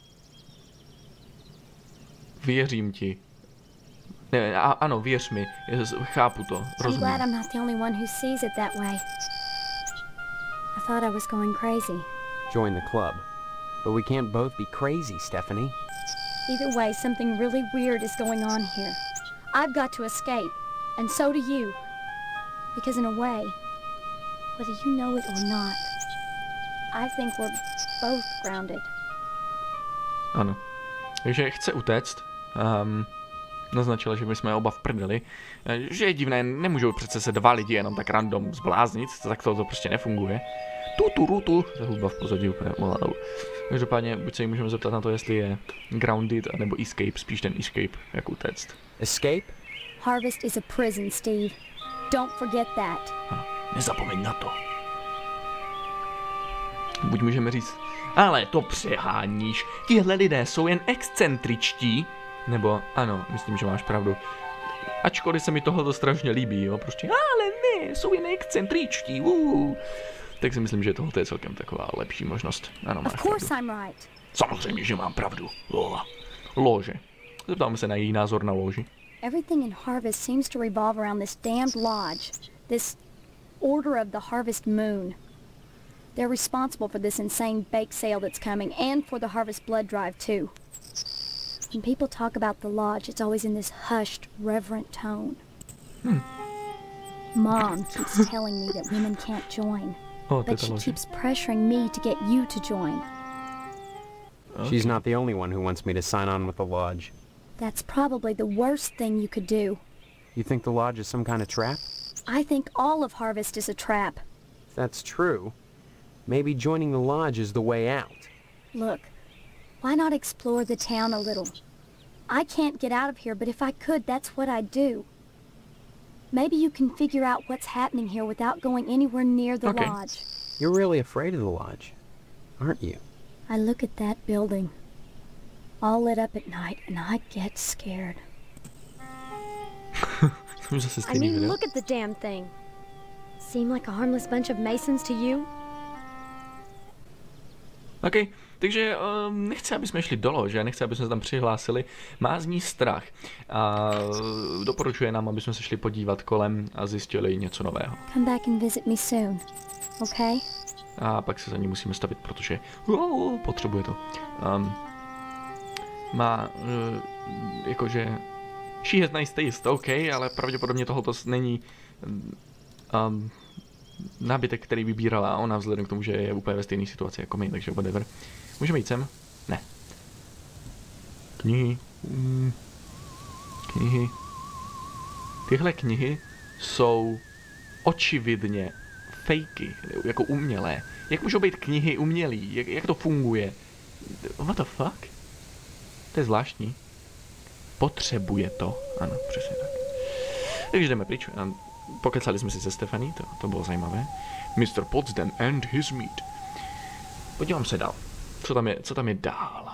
Věřím ti. Ne, a, ano, věř mi, chápu to, I'm rozumím. glad I'm not the only one who sees it that way. I thought I was going crazy. Join the club. But we can't both be crazy, Stephanie. Either way, something really weird is going on here. I've got to escape, and so do you. Because in a way, whether you know it or not, I think we're both grounded. Ano. Takže chce utéct. Um, naznačila, že my jsme oba v prdeli. Že je divné, nemůžou přece se dva lidi jenom tak random zbláznit, tak to, to prostě nefunguje. Tu, tu, tu, tu, ta hudba v pozadí úplně wow. Každopádně, buď se jí můžeme zeptat na to, jestli je grounded, nebo escape, spíš ten escape, jak utéct. Escape? Harvest is a prison, Steve. Don't forget that. Ano, nezapomeň na to. Buď můžeme říct, ale to přeháníš, tihle lidé jsou jen excentričtí, nebo ano, myslím, že máš pravdu. Ačkoliv se mi tohle strašně líbí, jo, prostě, ale ne, jsou jen excentričtí, uh. Tak si myslím, že tohle je celkem taková lepší možnost. Ano, máš pravdu. Right. Samozřejmě, že mám pravdu. Lola. Lože. Zeptáme se na její názor na loži. Everything in Harvest seems to revolve around this damned lodge, this Order of the Harvest Moon. They're responsible for this insane bake sale that's coming, and for the Harvest Blood Drive, too. When people talk about the lodge, it's always in this hushed, reverent tone. Hmm. Mom keeps telling me that women can't join. Oh, but she keeps pressuring me to get you to join. Okay. She's not the only one who wants me to sign on with the lodge. That's probably the worst thing you could do. You think the lodge is some kind of trap? I think all of Harvest is a trap. If that's true, maybe joining the lodge is the way out. Look, why not explore the town a little? I can't get out of here, but if I could, that's what I'd do. Maybe you can figure out what's happening here without going anywhere near the okay. lodge. You're really afraid of the lodge, aren't you? I look at that building, all lit up at night, and I get scared. I mean, look at the damn thing. Seem like a harmless bunch of Masons to you? OK, takže um, nechci, aby jsme šli do lože, nechci, aby jsme se tam přihlásili. Má z ní strach a doporučuje nám, aby jsme se šli podívat kolem a zjistili něco nového. Come back and visit me soon, okay? A pak se za ní musíme stavit, protože oh, potřebuje to. Um, má, uh, jakože, she has nice taste, OK, ale pravděpodobně tohoto není um, nábytek, který vybírala ona vzhledem k tomu, že je úplně ve stejné situaci jako my, takže whatever. Můžeme jít sem? Ne. Knihy. Mm. Knihy. Tyhle knihy jsou očividně fejky, jako umělé. Jak můžou být knihy umělý? Jak, jak to funguje? What the fuck? To je zvláštní. Potřebuje to. Ano, přesně tak. Takže jdeme pryč. Pokecali jsme si se Stephanie, to, to bylo zajímavé. mister Potsdam and his meat. Podívám se dál. Co tam je, co tam je dál?